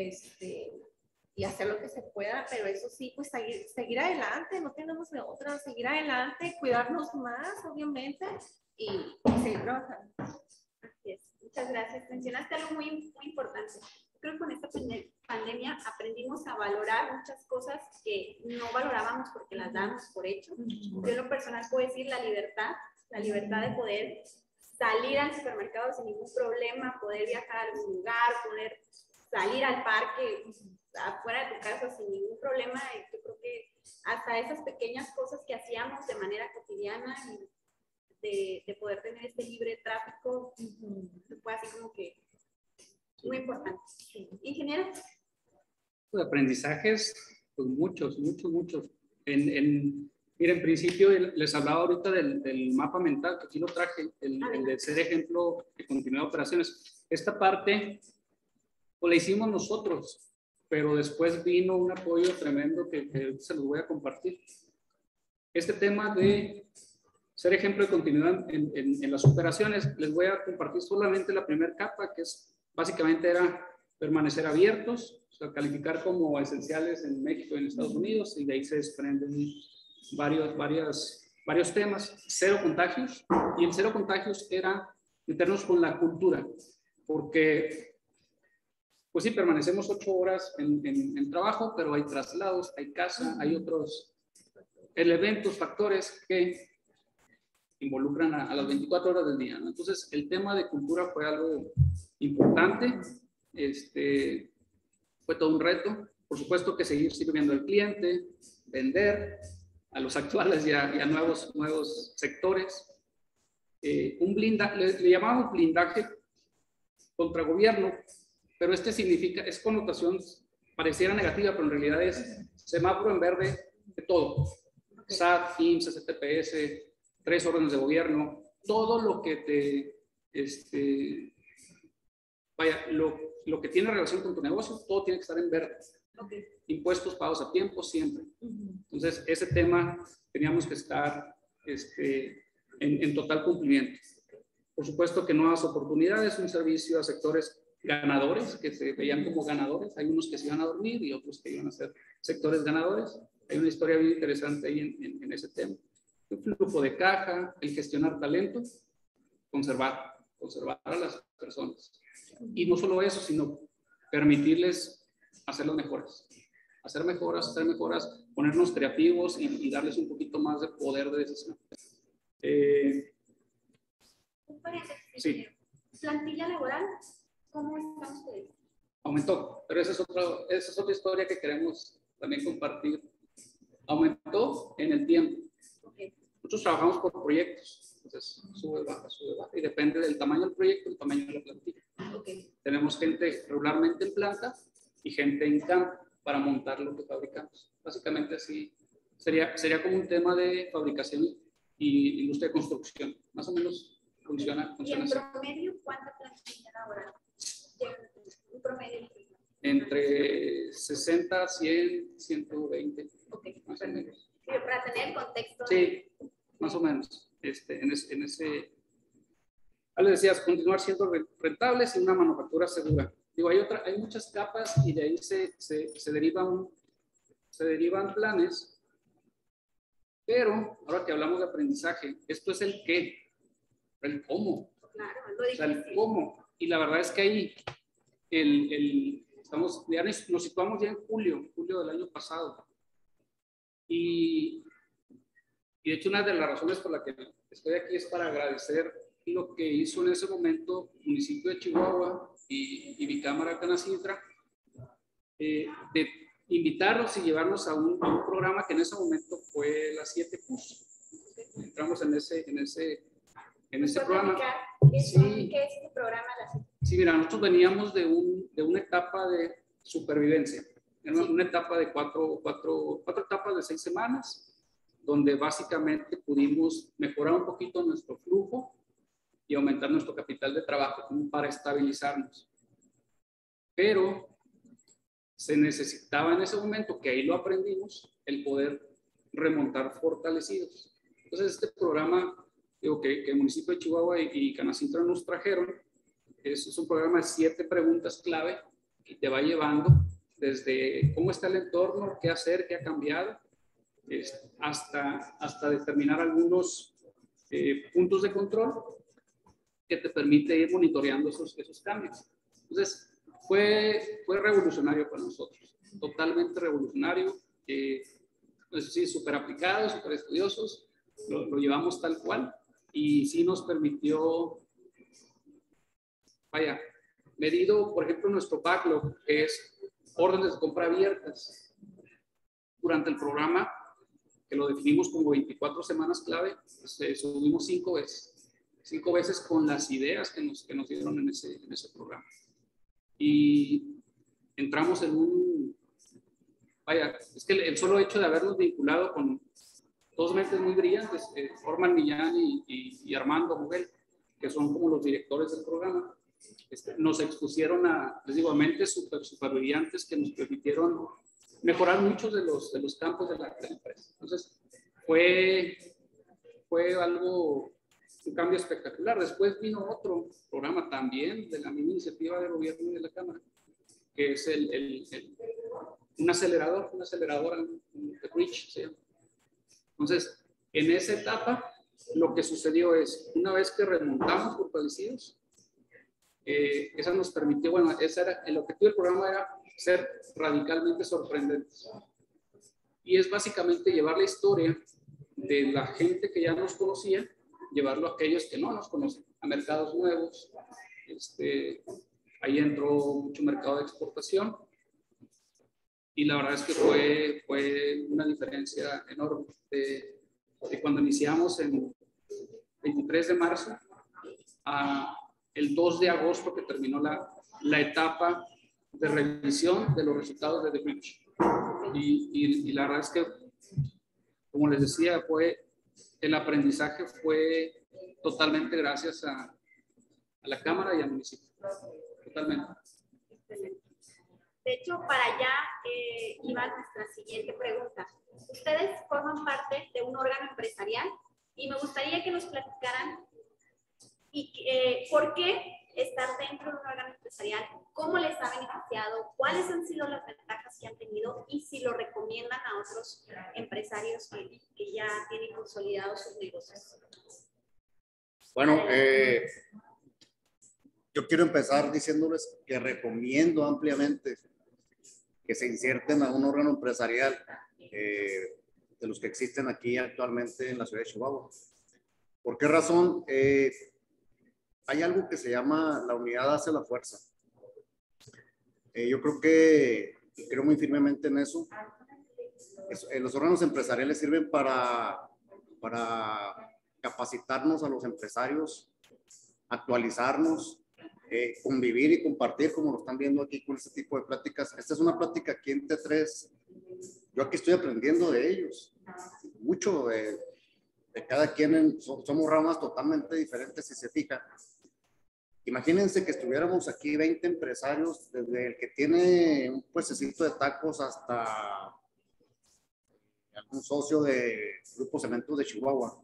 [SPEAKER 2] este, y hacer lo que se pueda, pero eso sí, pues seguir, seguir adelante, no tenemos de otra, seguir adelante, cuidarnos más, obviamente, y seguir trabajando.
[SPEAKER 1] Así es. Muchas gracias. Mencionaste algo muy, muy importante. Creo que con esta pandemia aprendimos a valorar muchas cosas que no valorábamos porque las dábamos por hecho. Yo en lo personal puedo decir la libertad, la libertad de poder salir al supermercado sin ningún problema, poder viajar a algún lugar, poder salir al parque afuera de tu casa sin ningún problema. Yo creo que hasta esas pequeñas cosas que hacíamos de manera cotidiana, de, de poder tener este libre tráfico, fue así como que muy importante. Ingeniero.
[SPEAKER 4] De aprendizajes, pues muchos, muchos, muchos. En, en, mira, en principio les hablaba ahorita del, del mapa mental, que aquí lo traje, el, el de ser ejemplo de continuidad de operaciones. Esta parte, pues la hicimos nosotros, pero después vino un apoyo tremendo que, que se los voy a compartir. Este tema de ser ejemplo de continuidad en, en, en las operaciones, les voy a compartir solamente la primera capa, que es básicamente era permanecer abiertos, o sea, calificar como esenciales en México y en Estados Unidos, y de ahí se desprenden varios, varios, varios temas. Cero contagios, y el cero contagios era meternos con la cultura, porque pues sí, permanecemos ocho horas en, en, en trabajo, pero hay traslados, hay casa, hay otros elementos, factores que involucran a, a las veinticuatro horas del día, ¿no? Entonces, el tema de cultura fue algo importante, este, fue todo un reto. Por supuesto que seguir sirviendo al cliente, vender a los actuales y a, y a nuevos, nuevos sectores. Eh, un blindaje, le, le llamamos blindaje contra gobierno, pero este significa, es connotación, pareciera negativa, pero en realidad es semáforo en verde de todo. S A T, I M S S, S T P S, tres órdenes de gobierno, todo lo que te, este, vaya, lo, lo que tiene relación con tu negocio, todo tiene que estar en verde.
[SPEAKER 1] Okay.
[SPEAKER 4] Impuestos pagos a tiempo, siempre. Entonces, ese tema teníamos que estar este, en, en total cumplimiento. Por supuesto que nuevas oportunidades, un servicio a sectores ganadores, que se veían como ganadores. Hay unos que se iban a dormir y otros que iban a ser sectores ganadores. Hay una historia bien interesante ahí en, en, en ese tema. El flujo de caja, el gestionar talento, conservar, conservar a las personas. Y no solo eso, sino permitirles hacerlo mejores. Hacer mejoras, hacer mejoras, ponernos creativos y, y darles un poquito más de poder de decisión. Eh, sí.
[SPEAKER 1] Plantilla laboral, ¿cómo están ustedes?
[SPEAKER 4] Aumentó, pero esa es, otra, esa es otra historia que queremos también compartir. Aumentó en el tiempo.
[SPEAKER 1] Okay.
[SPEAKER 4] Nosotros trabajamos por proyectos, entonces sube, baja, sube, baja, y depende del tamaño del proyecto, el tamaño de la plantilla.
[SPEAKER 1] Okay.
[SPEAKER 4] Tenemos gente regularmente en planta y gente en campo para montar lo que fabricamos. Básicamente así sería, sería como un tema de fabricación y industria de construcción. Más o menos funciona, funciona
[SPEAKER 1] ¿Y en
[SPEAKER 4] así.
[SPEAKER 1] promedio cuánta plantilla laboral? Un promedio.
[SPEAKER 4] Entre sesenta, cien, ciento veinte.
[SPEAKER 1] Ok,
[SPEAKER 4] más o menos.
[SPEAKER 1] Para tener contexto.
[SPEAKER 4] Sí, más o menos. Este, en, ese, en ese, ya les decías, continuar siendo rentables y una manufactura segura. Digo, hay, otra, hay muchas capas y de ahí se, se, se, derivan, se derivan planes, pero ahora que hablamos de aprendizaje, esto es el qué, el cómo.
[SPEAKER 1] Claro, lo difícil.
[SPEAKER 4] O sea, el cómo. Y la verdad es que ahí el, el, estamos, ya nos, nos situamos ya en julio, julio del año pasado. Y, y de hecho una de las razones por las que estoy aquí es para agradecer lo que hizo en ese momento el municipio de Chihuahua y, y mi cámara Canacintra, eh, de invitarlos y llevarnos a un, a un programa que en ese momento fue la siete Q S. Entramos en ese, en ese, en ese programa.
[SPEAKER 1] ¿Qué,
[SPEAKER 4] Sí.
[SPEAKER 1] son, ¿Qué es este programa?
[SPEAKER 4] Sí, mira, nosotros veníamos de, un, de una etapa de supervivencia. Era una, una etapa de cuatro, cuatro, cuatro etapas de seis semanas, donde básicamente pudimos mejorar un poquito nuestro flujo y aumentar nuestro capital de trabajo como para estabilizarnos. Pero se necesitaba en ese momento, que ahí lo aprendimos, el poder remontar fortalecidos. Entonces este programa, digo, que, que el municipio de Chihuahua y, y Canacintra nos trajeron, es, es un programa de siete preguntas clave que te va llevando desde cómo está el entorno, qué hacer, qué ha cambiado, es, hasta, hasta determinar algunos eh, puntos de control que te permite ir monitoreando esos, esos cambios. Entonces, fue, fue revolucionario para nosotros, totalmente revolucionario, eh, pues sí, súper aplicados, súper estudiosos, lo, lo llevamos tal cual y sí nos permitió, vaya, medido, por ejemplo, nuestro backlog, que es órdenes de compra abiertas. Durante el programa, que lo definimos como veinticuatro semanas clave, pues, eh, subimos cinco veces. Cinco veces con las ideas que nos, que nos dieron en ese, en ese programa. Y entramos en un... Vaya, es que el solo hecho de habernos vinculado con dos mentes muy brillantes, eh, Orman Millán y, y, y Armando Muguel, que son como los directores del programa, este, nos expusieron a, les digo, a mentes súper, súper brillantes que nos permitieron mejorar muchos de los, de los campos de la, de la empresa. Entonces, fue, fue algo, un cambio espectacular. Después vino otro programa también de la misma iniciativa de gobierno y de la Cámara, que es el, el, el, un acelerador, una aceleradora, The Bridge se llama. Entonces, en esa etapa, lo que sucedió es, una vez que remontamos fortalecidos, eh, esa nos permitió, bueno, ese era, el objetivo del programa era ser radicalmente sorprendentes. Y es básicamente llevar la historia de la gente que ya nos conocía, llevarlo a aquellos que no nos conocen, a mercados nuevos. Este, ahí entró mucho mercado de exportación. Y la verdad es que fue, fue una diferencia enorme. De, de cuando iniciamos en veintitrés de marzo a el dos de agosto que terminó la, la etapa de revisión de los resultados de The Bridge. Y, y, y la verdad es que como les decía, fue, el aprendizaje fue totalmente gracias a, a la Cámara y al municipio. Totalmente.
[SPEAKER 1] De hecho, para allá eh, iba nuestra siguiente pregunta. Ustedes forman parte de un órgano empresarial y me gustaría que nos platicaran y, eh, por qué estar dentro de un órgano empresarial, cómo les ha beneficiado, cuáles han sido las ventajas que han tenido y si lo recomiendan a otros empresarios que, que ya tienen consolidados sus negocios.
[SPEAKER 3] Bueno, eh, yo quiero empezar diciéndoles que recomiendo ampliamente que se inserten a un órgano empresarial eh, de los que existen aquí actualmente en la ciudad de Chihuahua. ¿Por qué razón? Eh, hay algo que se llama la unidad hace la fuerza. Eh, yo creo que, y creo muy firmemente en eso. Es, eh, los órganos empresariales sirven para, para capacitarnos a los empresarios, actualizarnos, eh, convivir y compartir, como lo están viendo aquí con este tipo de pláticas. Esta es una plática aquí en T tres. Yo aquí estoy aprendiendo de ellos, mucho de, de cada quien. En, somos ramas totalmente diferentes, si se fijan. Imagínense que estuviéramos aquí veinte empresarios, desde el que tiene un puestecito de tacos hasta algún socio de Grupo Cementos de Chihuahua.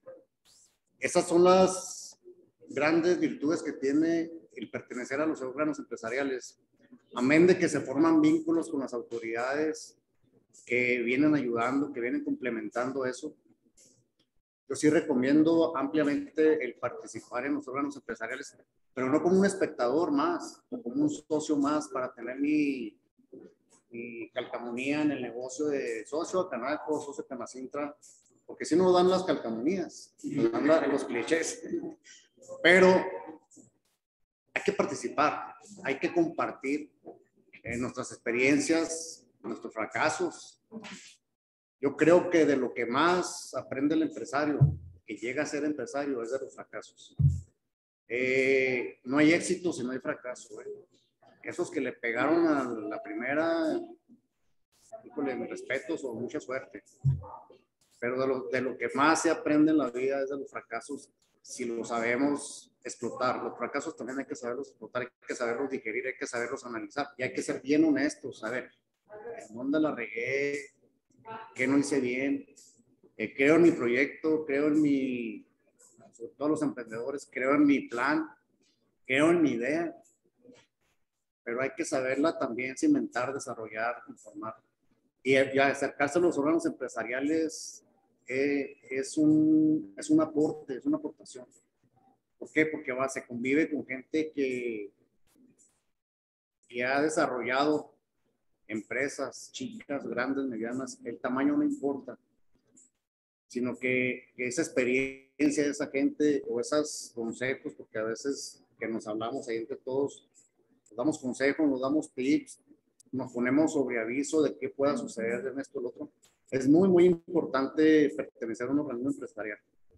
[SPEAKER 3] Esas son las grandes virtudes que tiene el pertenecer a los órganos empresariales. Amén de que se forman vínculos con las autoridades que vienen ayudando, que vienen complementando eso. Yo sí recomiendo ampliamente el participar en los órganos empresariales, pero no como un espectador más, o como un socio más para tener mi, mi calcamonía en el negocio de socio de Canaco, socio de Canacintra, porque si no dan las calcamonías, nos dan la, los clichés. Pero hay que participar, hay que compartir eh, nuestras experiencias, nuestros fracasos. Yo creo que de lo que más aprende el empresario, que llega a ser empresario, es de los fracasos. Eh, no hay éxito si no hay fracaso. Eh. Esos que le pegaron a la primera, híjole, mis respetos o mucha suerte. Pero de lo, de lo que más se aprende en la vida es de los fracasos, si lo sabemos explotar. Los fracasos también hay que saberlos explotar, hay que saberlos digerir, hay que saberlos analizar y hay que ser bien honestos, saber en dónde la regué, qué no hice bien. Eh, creo en mi proyecto, creo en mi, sobre todo los emprendedores, creo en mi plan, creo en mi idea, pero hay que saberla también cimentar, desarrollar, informar. Y, y acercarse a los órganos empresariales eh, es, un, es un aporte, es una aportación. ¿Por qué? Porque va, se convive con gente que, que ha desarrollado empresas chicas, grandes, medianas. El tamaño no importa, sino que, que esa experiencia de esa gente o esos consejos, porque a veces que nos hablamos ahí entre todos, nos damos consejos, nos damos tips, nos ponemos sobre aviso de qué pueda suceder en esto o lo otro. Es muy, muy importante pertenecer a un organismo empresarial.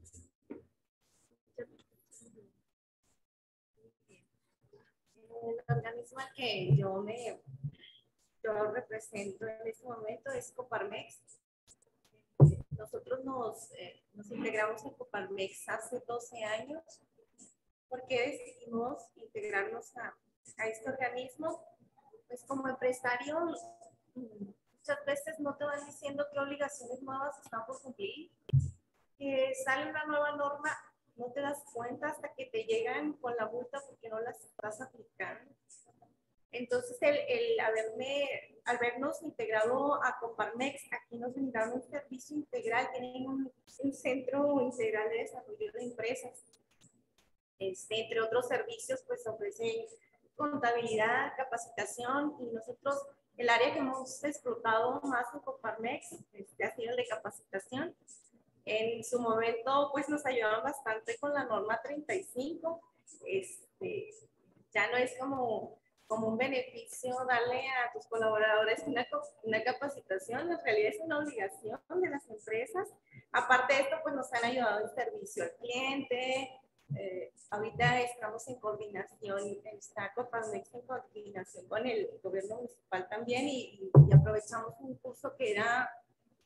[SPEAKER 2] El organismo al que yo me yo represento en este momento es Coparmex. Nosotros nos, eh, nos integramos en Coparmex hace doce años porque decidimos integrarnos a, a este organismo. Pues como empresario, muchas veces no te van diciendo qué obligaciones nuevas están por cumplir, que sale una nueva norma, no te das cuenta hasta que te llegan con la multa porque no las estás aplicando. Entonces, el, el haberme, al vernos integrado a Coparmex, aquí nos brindaron un servicio integral, tienen un, un centro integral de desarrollo de empresas. Este, entre otros servicios, pues ofrecen contabilidad, capacitación, y nosotros, el área que hemos explotado más en Coparmex este, ha sido el de capacitación. En su momento, pues nos ayudaron bastante con la norma treinta y cinco. Este, ya no es como, como un beneficio darle a tus colaboradores una, una capacitación, en realidad es una obligación de las empresas. Aparte de esto, pues nos han ayudado en servicio al cliente. Eh, ahorita estamos en coordinación, está Coparmex en coordinación con el gobierno municipal también, y, y aprovechamos un curso que era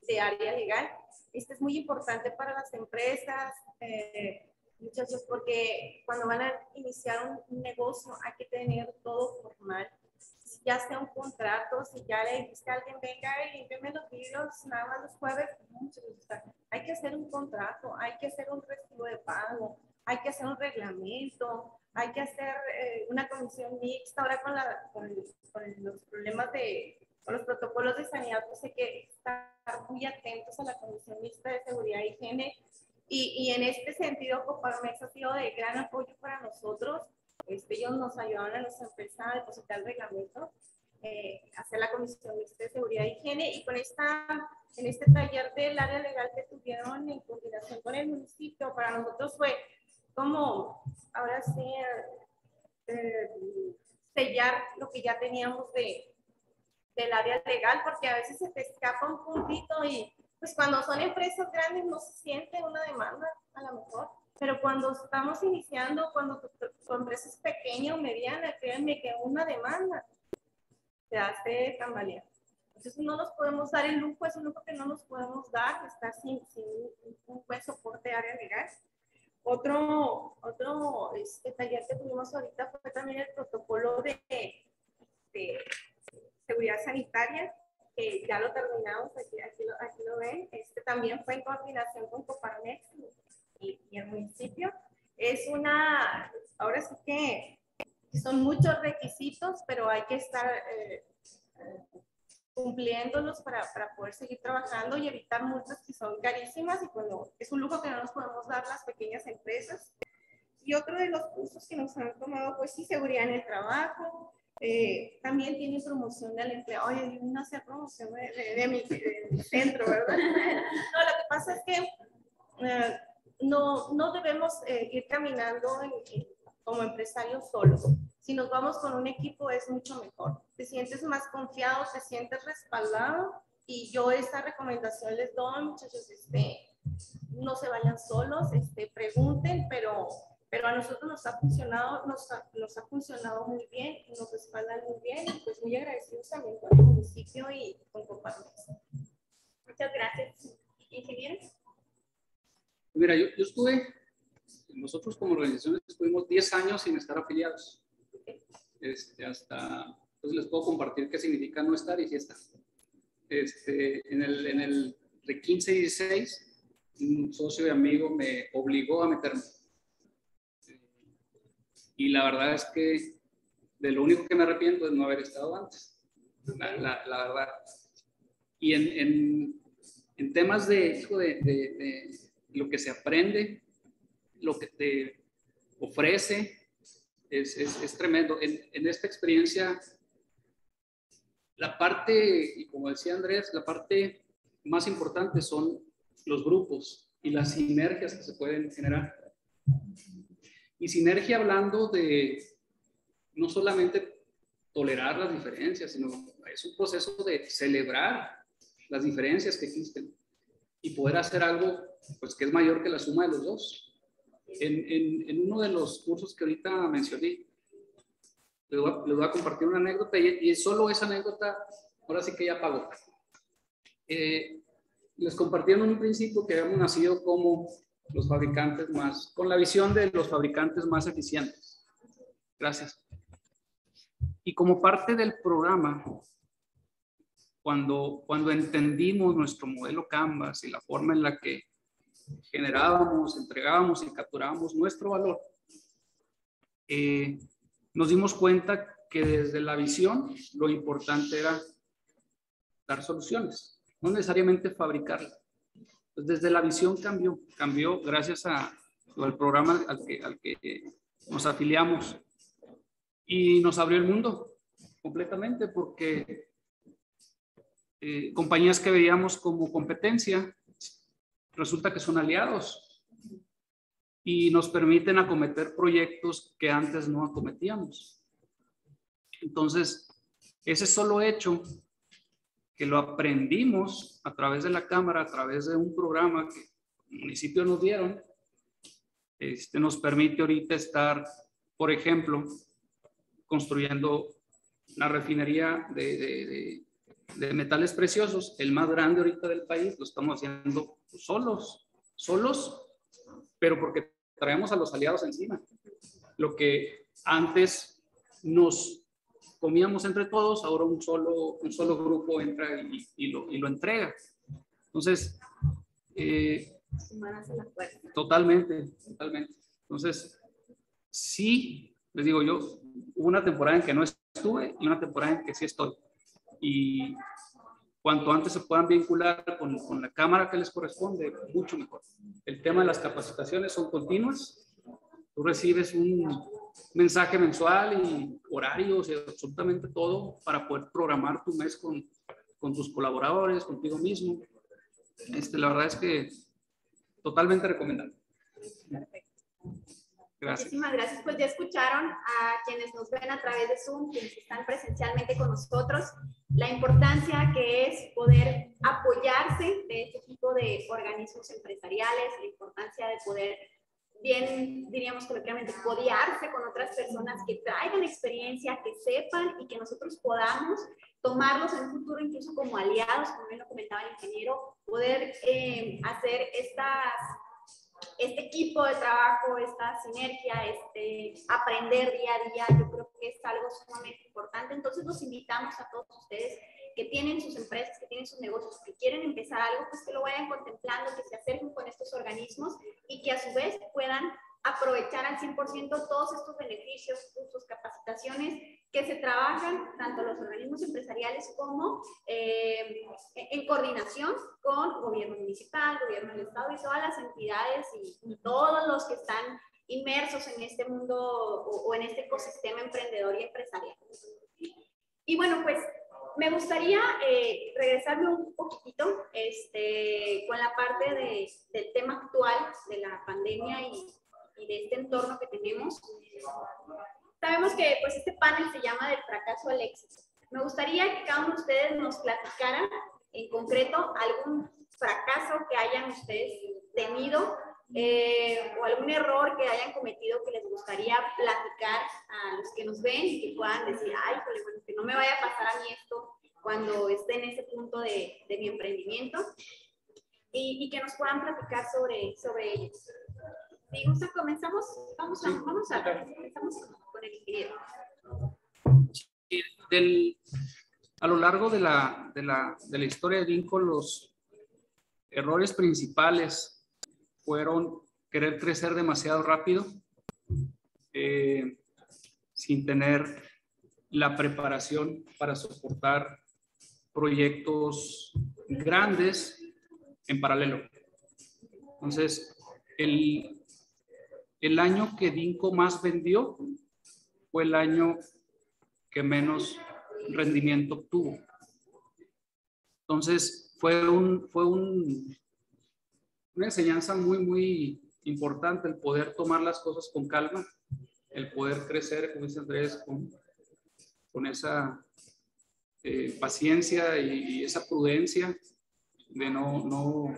[SPEAKER 2] de área legal. Este es muy importante para las empresas, eh, muchachos, porque cuando van a iniciar un, un negocio hay que tener todo formal. Ya sea un contrato, si ya le dijiste a alguien, venga y límpiame los vidrios nada más los jueves, hay que hacer un contrato, hay que hacer un recibo de pago, hay que hacer un reglamento, hay que hacer eh, una comisión mixta. Ahora con, la, con, con los problemas de, con los protocolos de sanidad, pues hay que estar muy atentos a la comisión mixta de seguridad y higiene. Y, y en este sentido, Coparmex ha sido de gran apoyo para nosotros. Este, ellos nos ayudaron a nuestra empresa a depositar el reglamento, eh, hacer la comisión mixta de seguridad y higiene, y con esta, en este taller del área legal que tuvieron en coordinación con el municipio, para nosotros fue como, ahora sí, eh, sellar lo que ya teníamos de, del área legal, porque a veces se te escapa un puntito y pues cuando son empresas grandes no se siente una demanda a lo mejor. Pero cuando estamos iniciando, cuando tu, tu empresa es pequeña o mediana, créanme que una demanda se hace tambalear. Entonces no nos podemos dar el lujo, es un lujo que no nos podemos dar, estar sin, sin un buen soporte de área legal. Otro, otro este, taller que tuvimos ahorita fue también el protocolo de, de seguridad sanitaria, que ya lo terminamos, aquí, aquí, lo, aquí lo ven. Este también fue en coordinación con Coparmex y, y el municipio. Es una, ahora sí que son muchos requisitos, pero hay que estar eh, cumpliéndolos para, para poder seguir trabajando y evitar multas que son carísimas, y bueno, es un lujo que no nos podemos dar las pequeñas empresas. Y otro de los cursos que nos han tomado, pues sí, seguridad en el trabajo, eh, también tiene promoción del empleo. Oye, yo no sé promoción de, de, de, mi, de mi centro, ¿verdad? No, lo que pasa es que eh, no, no debemos eh, ir caminando en, en, como empresarios solos. Si nos vamos con un equipo es mucho mejor. Te sientes más confiado, te sientes respaldado, y yo esta recomendación les doy, muchachos, este, no se vayan solos, este, pregunten, pero, pero a nosotros nos ha funcionado, nos ha, nos ha funcionado muy bien, nos respaldan muy bien, y pues muy agradecidos también con el municipio y con Coparmex.
[SPEAKER 1] Muchas gracias. ¿Ingeniero?
[SPEAKER 4] Mira, yo, yo estuve, nosotros como organización estuvimos diez años sin estar afiliados. Este, hasta, entonces les puedo compartir qué significa no estar y sí estar. Este, en el, en el de quince y dieciséis, un socio y amigo me obligó a meterme. Y la verdad es que de lo único que me arrepiento es no haber estado antes. La, la, la verdad. Y en, en, en temas de, hijo, de, de, de lo que se aprende, lo que te ofrece, es, es, es tremendo. En, en esta experiencia, la parte, y como decía Andrés, la parte más importante son los grupos y las sinergias que se pueden generar. Y sinergia hablando de no solamente tolerar las diferencias, sino es un proceso de celebrar las diferencias que existen y poder hacer algo pues, que es mayor que la suma de los dos. En, en, en uno de los cursos que ahorita mencioné, les voy a, les voy a compartir una anécdota, y, y solo esa anécdota, ahora sí que ya pagó. Eh, les compartí en un principio que habíamos nacido como los fabricantes más, con la visión de los fabricantes más eficientes. Gracias. Y como parte del programa, cuando, cuando entendimos nuestro modelo Canvas y la forma en la que generábamos, entregábamos y capturábamos nuestro valor, eh, nos dimos cuenta que desde la visión lo importante era dar soluciones, no necesariamente fabricarlas. Pues desde la visión cambió, cambió gracias a, al programa al que, al que nos afiliamos, y nos abrió el mundo completamente, porque eh, compañías que veíamos como competencia resulta que son aliados y nos permiten acometer proyectos que antes no acometíamos. Entonces, ese solo hecho que lo aprendimos a través de la Cámara, a través de un programa que el municipio nos dieron, este, nos permite ahorita estar, por ejemplo, construyendo una refinería de, de, de, de metales preciosos, el más grande ahorita del país, lo estamos haciendo solos, solos, pero porque traemos a los aliados encima. Lo que antes nos comíamos entre todos, ahora un solo, un solo grupo entra y, y, lo, y lo entrega. Entonces, eh, totalmente, totalmente. Entonces, sí, les digo yo, hubo una temporada en que no estuve y una temporada en que sí estoy. Y cuanto antes se puedan vincular con, con la cámara que les corresponde, mucho mejor. El tema de las capacitaciones son continuas. Tú recibes un mensaje mensual y horarios y absolutamente todo para poder programar tu mes con, con tus colaboradores, contigo mismo. Este, la verdad es que totalmente recomendable.
[SPEAKER 1] Perfecto.
[SPEAKER 4] Gracias.
[SPEAKER 1] Muchísimas gracias. Pues ya escucharon a quienes nos ven a través de Zoom, quienes están presencialmente con nosotros, la importancia que es poder apoyarse de este tipo de organismos empresariales, la importancia de poder, bien diríamos coloquialmente, codearse con otras personas que traigan experiencia, que sepan y que nosotros podamos tomarlos en un futuro incluso como aliados, como bien lo comentaba el ingeniero, poder eh, hacer estas... este equipo de trabajo, esta sinergia, este aprender día a día, yo creo que es algo sumamente importante. Entonces los invitamos a todos ustedes que tienen sus empresas, que tienen sus negocios, que quieren empezar algo, pues que lo vayan contemplando, que se acerquen con estos organismos y que a su vez puedan aprovechar al cien por ciento todos estos beneficios, cursos, capacitaciones que se trabajan tanto los organismos empresariales como eh, en coordinación con gobierno municipal, gobierno del estado y todas las entidades y, y todos los que están inmersos en este mundo o, o en este ecosistema emprendedor y empresarial. Y bueno, pues me gustaría eh, regresarme un poquitito este, con la parte de, del tema actual de la pandemia y y de este entorno que tenemos. Sabemos que pues este panel se llama del fracaso al éxito. Me gustaría que cada uno de ustedes nos platicara en concreto algún fracaso que hayan ustedes tenido eh, o algún error que hayan cometido que les gustaría platicar a los que nos ven y que puedan decir, ay, pues, bueno, que no me vaya a pasar a mí esto cuando esté en ese punto de, de mi emprendimiento y, y que nos puedan platicar sobre, sobre ellos. Si gusta, comenzamos. Vamos a, vamos a ver. Comenzamos con el ingeniero.
[SPEAKER 4] Del, a lo largo de la, de, la, de la historia de Vinco, los errores principales fueron querer crecer demasiado rápido, eh, sin tener la preparación para soportar proyectos grandes en paralelo. Entonces, el El año que Vinco más vendió fue el año que menos rendimiento obtuvo. Entonces, fue, un, fue un, una enseñanza muy, muy importante el poder tomar las cosas con calma, el poder crecer, como dice Andrés, con, con esa eh, paciencia y, y esa prudencia de no, no,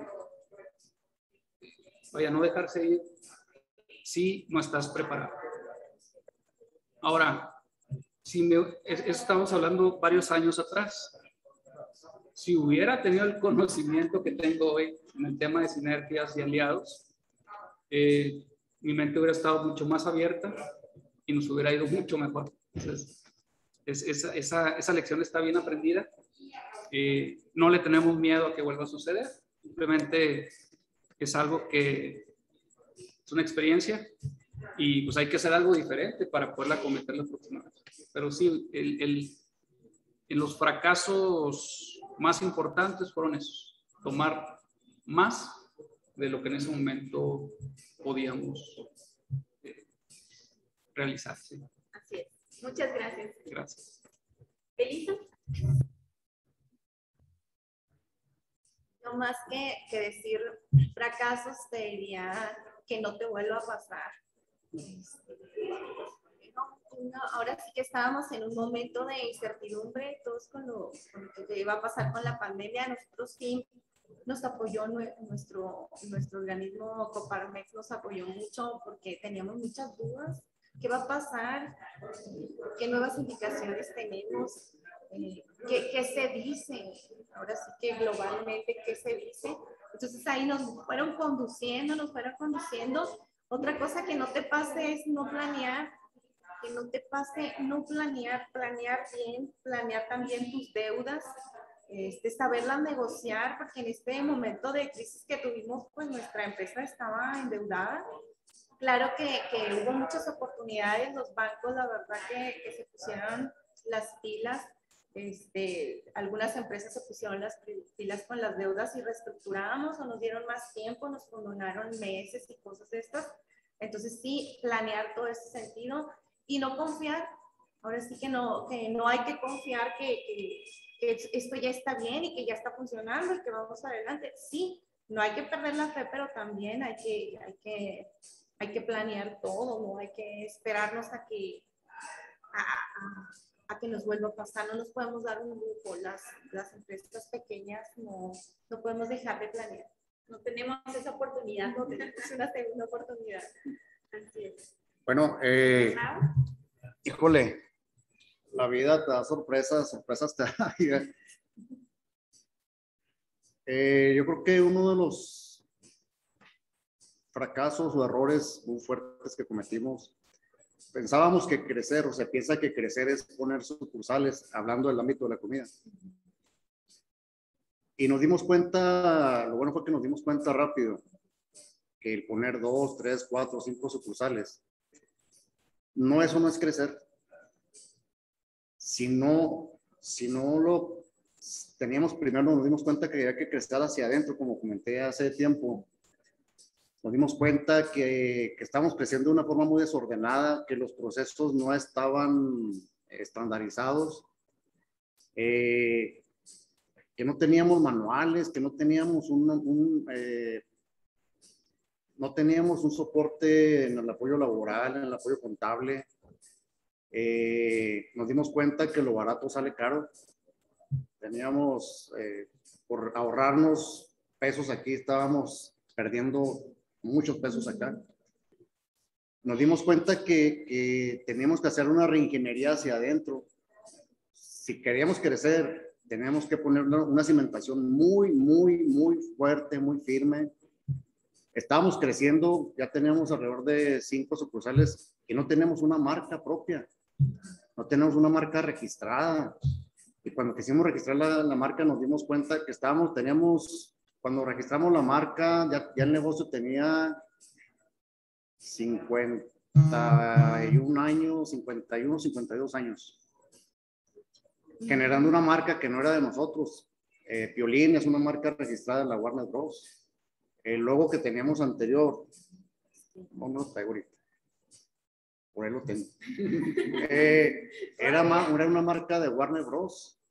[SPEAKER 4] vaya, no dejarse ir si no estás preparado. Ahora, si me, estamos hablando varios años atrás. Si hubiera tenido el conocimiento que tengo hoy en el tema de sinergias y aliados, eh, mi mente hubiera estado mucho más abierta y nos hubiera ido mucho mejor. Entonces, es, esa, esa, esa lección está bien aprendida. Eh, no le tenemos miedo a que vuelva a suceder. Simplemente es algo que es una experiencia y pues hay que hacer algo diferente para poderla cometer la próxima vez. Pero sí, el, el, en los fracasos más importantes fueron esos, tomar más de lo que en ese momento podíamos eh, realizar. ¿Sí?
[SPEAKER 1] Así es. Muchas gracias.
[SPEAKER 4] Gracias.
[SPEAKER 1] Elisa.
[SPEAKER 2] No más que, que decir fracasos, te diría que no te vuelva a pasar. No, no, ahora sí que estábamos en un momento de incertidumbre, todos con lo, con lo que iba a pasar con la pandemia. Nosotros sí nos apoyó nuestro, nuestro organismo Coparmex, nos apoyó mucho porque teníamos muchas dudas. ¿Qué va a pasar? ¿Qué nuevas indicaciones tenemos? eh, ¿qué, ¿qué se dice? Ahora sí que globalmente, ¿qué se dice? Entonces ahí nos fueron conduciendo, nos fueron conduciendo. Otra cosa que no te pase es no planear, que no te pase no planear, planear bien, planear también tus deudas, este, saberlas negociar, porque en este momento de crisis que tuvimos, pues nuestra empresa estaba endeudada. Claro que, que hubo muchas oportunidades, los bancos, la verdad que, que se pusieron las pilas, este, algunas empresas se pusieron las pilas con las deudas y reestructuramos o nos dieron más tiempo, nos condonaron meses y cosas de estas. Entonces sí, planear todo ese sentido y no confiar. Ahora sí que no, que no hay que confiar que, que, que esto ya está bien y que ya está funcionando y que vamos adelante. Sí, no hay que perder la fe, pero también hay que, hay que, hay que planear todo, no hay que esperarnos a que, a, a, a que nos vuelva a pasar. No nos podemos dar un lujo, las, las empresas pequeñas no, no podemos dejar de planear.
[SPEAKER 1] No tenemos esa oportunidad.
[SPEAKER 2] No tenemos una segunda oportunidad.
[SPEAKER 1] Así es.
[SPEAKER 3] Bueno, eh, híjole, la vida te da sorpresas, sorpresas te da. eh, yo creo que uno de los fracasos o errores muy fuertes que cometimos, pensábamos que crecer, o se piensa que crecer es poner sucursales, hablando del ámbito de la comida. Y nos dimos cuenta, lo bueno fue que nos dimos cuenta rápido, que el poner dos, tres, cuatro, cinco sucursales, no, eso no es crecer. Si no, si no lo teníamos primero, nos dimos cuenta que había que crecer hacia adentro, como comenté hace tiempo. Nos dimos cuenta que, que estábamos creciendo de una forma muy desordenada, que los procesos no estaban estandarizados, eh, que no teníamos manuales, que no teníamos un, un eh, no teníamos un soporte en el apoyo laboral, en el apoyo contable. Eh, nos dimos cuenta que lo barato sale caro. Teníamos, eh, por ahorrarnos pesos aquí, estábamos perdiendo muchos pesos acá. Nos dimos cuenta que, que teníamos que hacer una reingeniería hacia adentro. Si queríamos crecer, teníamos que poner una, una cimentación muy, muy, muy fuerte, muy firme. Estábamos creciendo, ya teníamos alrededor de cinco sucursales y no tenemos una marca propia, no tenemos una marca registrada. Y cuando quisimos registrar la, la marca nos dimos cuenta que estábamos, teníamos, cuando registramos la marca, ya, ya el negocio tenía cincuenta y un años, cincuenta y uno, cincuenta y dos años, generando una marca que no era de nosotros. Eh, Piolín es una marca registrada en la Warner Bros. El logo que teníamos anterior, no me lo traigo ahorita, por ahí lo tengo, eh, era, ma, era una marca de Warner Bros.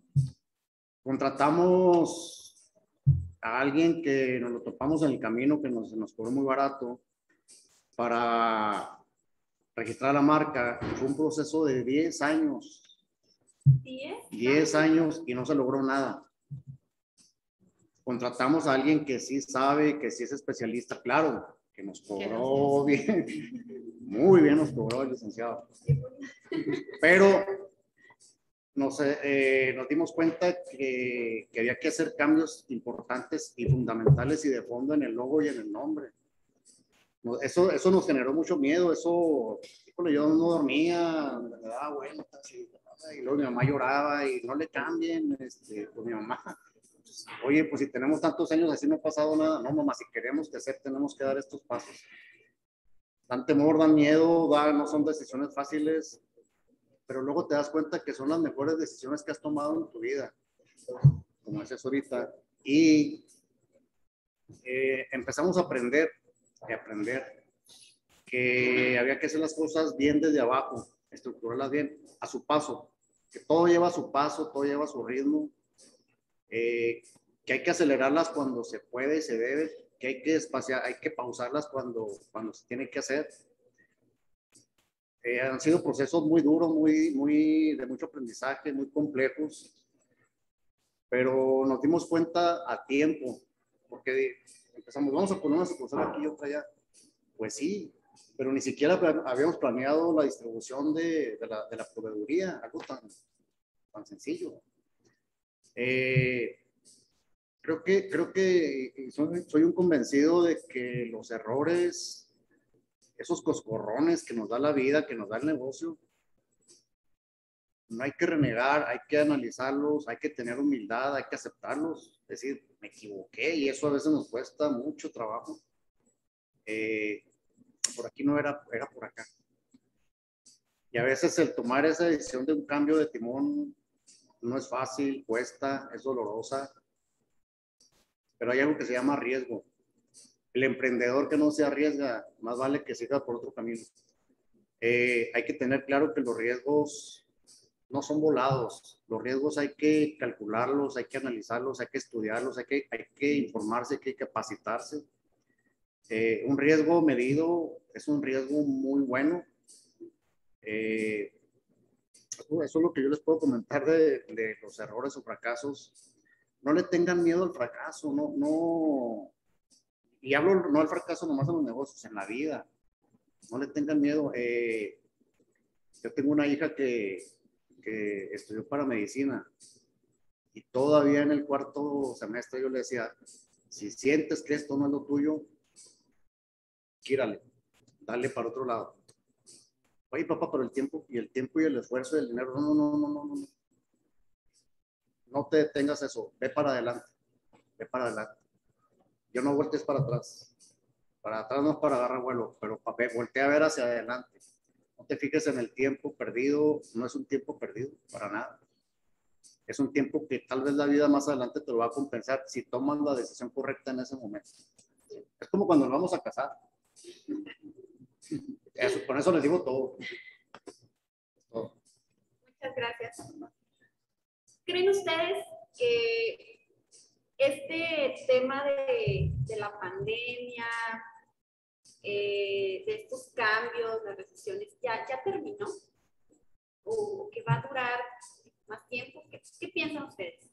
[SPEAKER 3] Contratamos a alguien que nos lo topamos en el camino, que nos, nos cobró muy barato, para registrar la marca. Fue un proceso de diez años. diez años y no se logró nada. Contratamos a alguien que sí sabe, que sí es especialista, claro, que nos cobró bien, muy bien nos cobró el licenciado. Pero nos, eh, nos dimos cuenta que, que había que hacer cambios importantes y fundamentales y de fondo en el logo y en el nombre. Eso, eso nos generó mucho miedo, eso, híjole, yo no dormía, me daba vueltas y, y luego mi mamá lloraba y no le cambien, este, pues mi mamá. Oye, pues si tenemos tantos años así no ha pasado nada. No, mamá, si queremos crecer tenemos que dar estos pasos. Dan temor, dan miedo, dan, no son decisiones fáciles, pero luego te das cuenta que son las mejores decisiones que has tomado en tu vida, como es eso ahorita. Y eh, empezamos a aprender, a aprender que había que hacer las cosas bien desde abajo, estructurarlas bien, a su paso, que todo lleva a su paso, todo lleva a su ritmo. Eh, que hay que acelerarlas cuando se puede y se debe, que hay que espaciar, hay que pausarlas cuando, cuando se tiene que hacer. Eh, han sido procesos muy duros, muy, muy, de mucho aprendizaje, muy complejos, pero nos dimos cuenta a tiempo, porque empezamos, vamos a poner una sucursal aquí y otra allá. Pues sí, pero ni siquiera habíamos planeado la distribución de, de, la, de la proveeduría, algo tan, tan sencillo. Eh, creo que, creo que soy, soy un convencido de que los errores, esos coscorrones que nos da la vida, que nos da el negocio, no hay que renegar, hay que analizarlos, hay que tener humildad, hay que aceptarlos, es decir, me equivoqué y eso a veces nos cuesta mucho trabajo. Eh, por aquí no era, era por acá. Y a veces el tomar esa decisión de un cambio de timón no es fácil, cuesta, es dolorosa, pero hay algo que se llama riesgo. El emprendedor que no se arriesga, más vale que siga por otro camino. Eh, hay que tener claro que los riesgos no son volados. Los riesgos hay que calcularlos, hay que analizarlos, hay que estudiarlos, hay que, hay que informarse, hay que capacitarse. Eh, un riesgo medido es un riesgo muy bueno. Eh, eso es lo que yo les puedo comentar de, de los errores o fracasos. No le tengan miedo al fracaso, no, no, y hablo no al fracaso nomás en los negocios, en la vida. No le tengan miedo. Eh, yo tengo una hija que que estudió para medicina y todavía en el cuarto semestre yo le decía, si sientes que esto no es lo tuyo, quírale, dale para otro lado. Oye, papá, pero el tiempo y el tiempo y el esfuerzo y el dinero, no, no, no, no, no, no. No te detengas eso, ve para adelante, ve para adelante. Yo no voltees para atrás. Para atrás no es para agarrar vuelo, pero voltea a ver hacia adelante. No te fijes en el tiempo perdido, no es un tiempo perdido, para nada. Es un tiempo que tal vez la vida más adelante te lo va a compensar si tomas la decisión correcta en ese momento. Es como cuando nos vamos a casar. Eso, con eso les digo todo. todo.
[SPEAKER 1] Muchas gracias. ¿Creen ustedes que este tema de, de la pandemia, eh, de estos cambios, las recesiones, ya, ya terminó? ¿O que va a durar más tiempo? ¿Qué, qué piensan ustedes?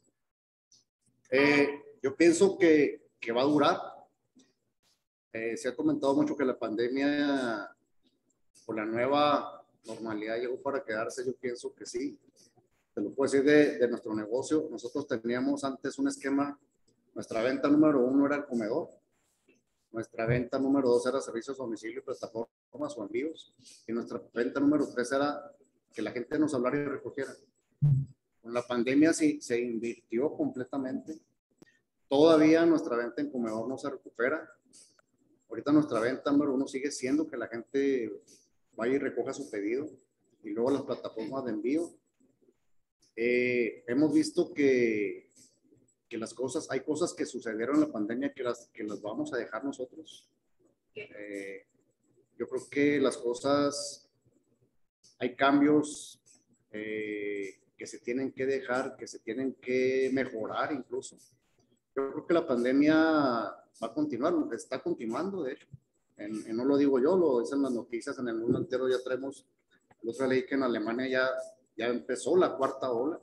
[SPEAKER 3] Eh, yo pienso que, que va a durar. Eh, se ha comentado mucho que la pandemia o la nueva normalidad llegó para quedarse. Yo pienso que sí. Te lo puedo decir de, de nuestro negocio. Nosotros teníamos antes un esquema. Nuestra venta número uno era el comedor. Nuestra venta número dos era servicios a domicilio, plataformas o envíos. Y nuestra venta número tres era que la gente nos hablara y recogiera. Con la pandemia sí, se invirtió completamente. Todavía nuestra venta en comedor no se recupera. Ahorita nuestra venta número uno sigue siendo que la gente vaya y recoja su pedido. Y luego las plataformas de envío. Eh, hemos visto que, que las cosas, hay cosas que sucedieron en la pandemia que las, que las vamos a dejar nosotros. Eh, yo creo que las cosas, hay cambios eh, que se tienen que dejar, que se tienen que mejorar incluso. Yo creo que la pandemia va a continuar, está continuando de hecho. En, en, no lo digo yo, lo dicen las noticias, en el mundo entero ya traemos, la otra ley que en Alemania ya, ya empezó la cuarta ola.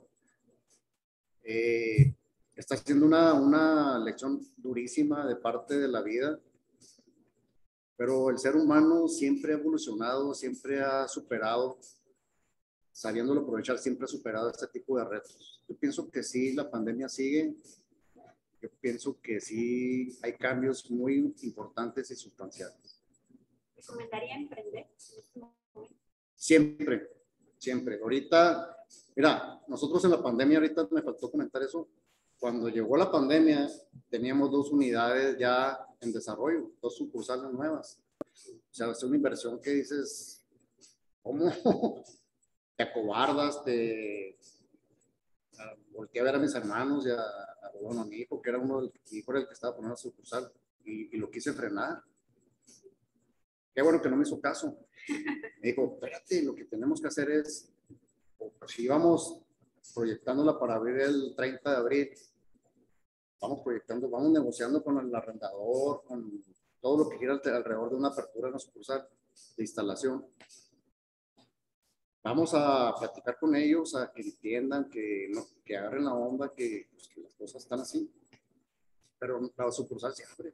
[SPEAKER 3] Eh, está siendo una, una lección durísima de parte de la vida, pero el ser humano siempre ha evolucionado, siempre ha superado, sabiéndolo aprovechar, siempre ha superado este tipo de retos. Yo pienso que sí, la pandemia sigue. Yo pienso que sí hay cambios muy importantes y sustanciales.
[SPEAKER 1] ¿Recomendaría emprender?
[SPEAKER 3] Siempre, siempre. Ahorita, mira, nosotros en la pandemia, ahorita me faltó comentar eso, cuando llegó la pandemia teníamos dos unidades ya en desarrollo, dos sucursales nuevas. O sea, es una inversión que dices, ¿cómo? Te acobardas, te... volteé a ver a mis hermanos y a, a, bueno, a mi hijo, que era uno del mi hijo era el que estaba poniendo sucursal, y, y lo quise frenar. Qué bueno que no me hizo caso. Me dijo, espérate, lo que tenemos que hacer es, si íbamos proyectándola para abrir el treinta de abril, vamos proyectando, vamos negociando con el arrendador, con todo lo que gira alrededor de una apertura en la sucursal de instalación. Vamos a platicar con ellos, a que entiendan, que, no, que agarren la onda, que, pues, que las cosas están así. Pero la sucursal se abre.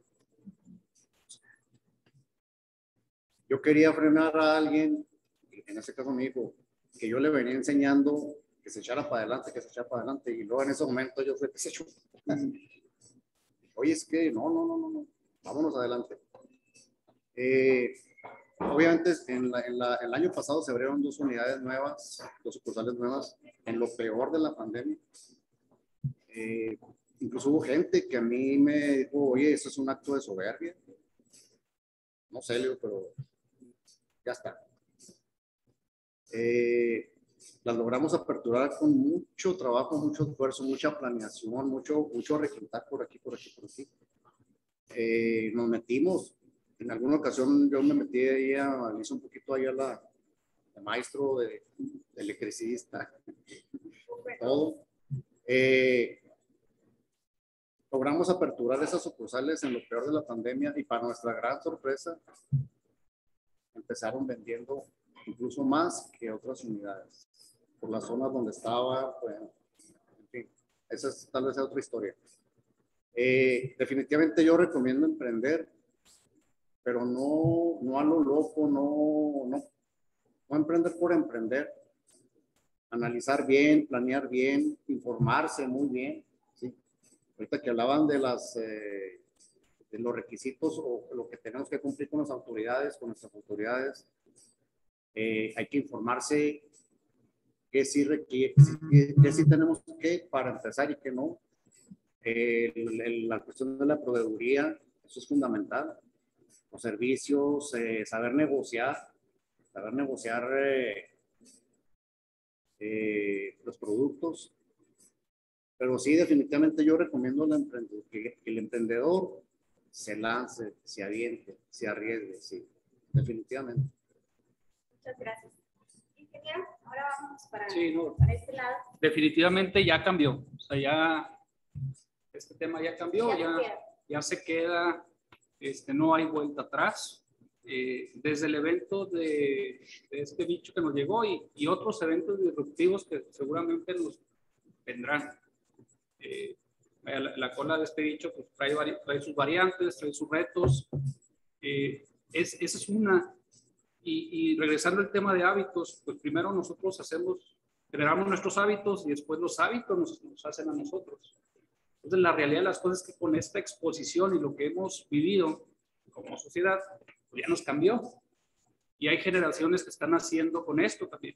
[SPEAKER 3] Yo quería frenar a alguien, en este caso mi hijo, que yo le venía enseñando que se echara para adelante, que se echara para adelante, y luego en ese momento yo fui que se echó. Oye, es que no, no, no, no, no, vámonos adelante. Eh, obviamente, en la, en la, el año pasado se abrieron dos unidades nuevas, dos sucursales nuevas, en lo peor de la pandemia. Eh, incluso hubo gente que a mí me dijo, oye, eso es un acto de soberbia. No sé, Leo, pero ya está. Eh, las logramos aperturar con mucho trabajo, mucho esfuerzo, mucha planeación, mucho, mucho reclutar por aquí, por aquí, por aquí. Eh, nos metimos, en alguna ocasión yo me metí ahí, a, me hice un poquito ahí a la de maestro, de, de electricista, todo. Eh, logramos aperturar esas sucursales en lo peor de la pandemia y para nuestra gran sorpresa empezaron vendiendo incluso más que otras unidades por las zonas donde estaba, bueno, en fin, esa es tal vez otra historia. Eh, definitivamente yo recomiendo emprender, pero no, no a lo loco, no, no, no emprender por emprender, analizar bien, planear bien, informarse muy bien, ¿sí? Ahorita que hablaban de las eh, de los requisitos o lo que tenemos que cumplir con las autoridades, con nuestras autoridades, eh, hay que informarse qué sí requiere, qué, qué sí tenemos que para empezar y qué no. Eh, el, el, la cuestión de la proveeduría, eso es fundamental. Los servicios, eh, saber negociar, saber negociar eh, eh, los productos. Pero sí, definitivamente yo recomiendo al emprendedor, que, que el emprendedor se lance, se aviente, se arriesgue, sí, definitivamente.
[SPEAKER 1] Muchas gracias. Ingeniero, ahora vamos para,
[SPEAKER 4] sí, no,
[SPEAKER 1] para este lado.
[SPEAKER 4] Definitivamente ya cambió. O sea, ya este tema ya cambió,
[SPEAKER 1] Ya,
[SPEAKER 4] ya,
[SPEAKER 1] ya,
[SPEAKER 4] ya se queda, este, no hay vuelta atrás. Eh, desde el evento de, de este bicho que nos llegó y, y otros eventos disruptivos que seguramente nos vendrán. Eh, la, la cola de este bicho pues, trae, trae sus variantes, trae sus retos. Eh, es, esa es una. Y, y regresando al tema de hábitos, pues primero nosotros hacemos, generamos nuestros hábitos y después los hábitos nos, nos hacen a nosotros. Entonces, la realidad de las cosas es que con esta exposición y lo que hemos vivido como sociedad, pues ya nos cambió. Y hay generaciones que están haciendo con esto también.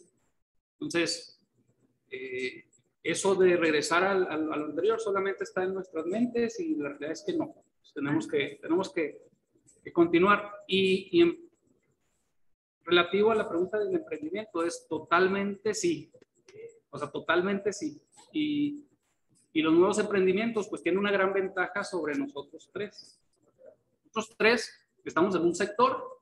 [SPEAKER 4] Entonces, eh, eso de regresar al, al, al anterior solamente está en nuestras mentes y la realidad es que no. Pues tenemos que, tenemos que, que continuar. Y, y en, relativo a la pregunta del emprendimiento, es totalmente sí. O sea, totalmente sí. Y, y los nuevos emprendimientos, pues tienen una gran ventaja sobre nosotros tres. Nosotros tres estamos en un sector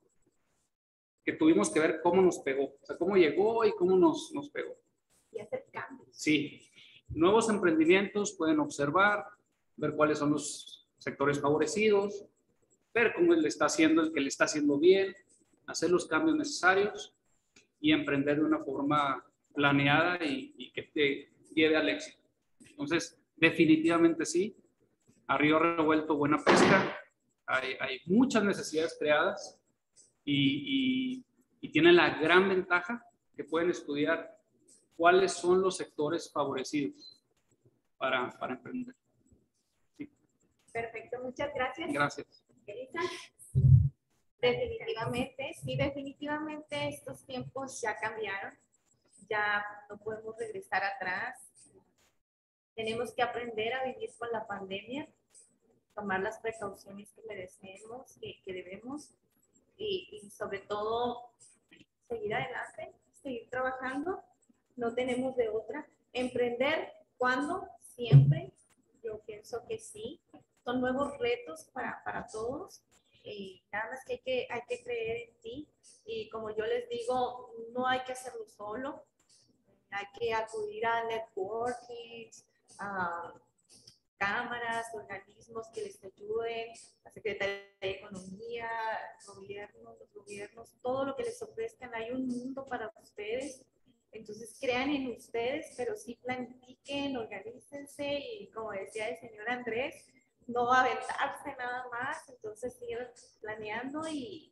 [SPEAKER 4] que tuvimos que ver cómo nos pegó. O sea, cómo llegó y cómo nos, nos pegó.
[SPEAKER 1] Y hacer cambios.
[SPEAKER 4] Sí. Nuevos emprendimientos pueden observar, ver cuáles son los sectores favorecidos, ver cómo le está haciendo el que le está haciendo bien, hacer los cambios necesarios y emprender de una forma planeada y, y que te lleve al éxito. Entonces, definitivamente sí, a río revuelto, buena pesca, hay, hay muchas necesidades creadas y, y, y tienen la gran ventaja que pueden estudiar cuáles son los sectores favorecidos para, para emprender. Sí.
[SPEAKER 1] Perfecto, muchas gracias.
[SPEAKER 4] Gracias.
[SPEAKER 1] Elisa.
[SPEAKER 2] Definitivamente, sí, definitivamente estos tiempos ya cambiaron, ya no podemos regresar atrás. Tenemos que aprender a vivir con la pandemia, tomar las precauciones que merecemos, que, que debemos y, y sobre todo seguir adelante, seguir trabajando. No tenemos de otra. Emprender, ¿cuándo? Siempre. Yo pienso que sí. Son nuevos retos para, para todos. Y nada más que hay, que hay que creer en ti. Y como yo les digo, no hay que hacerlo solo. Hay que acudir a networking, a cámaras, organismos que les ayuden, la Secretaría de Economía, gobiernos, los gobiernos, todo lo que les ofrezcan. Hay un mundo para ustedes. Entonces crean en ustedes, pero sí planifiquen, organícense y como decía el señor Andrés, no aventarse nada más. Entonces sigan planeando y,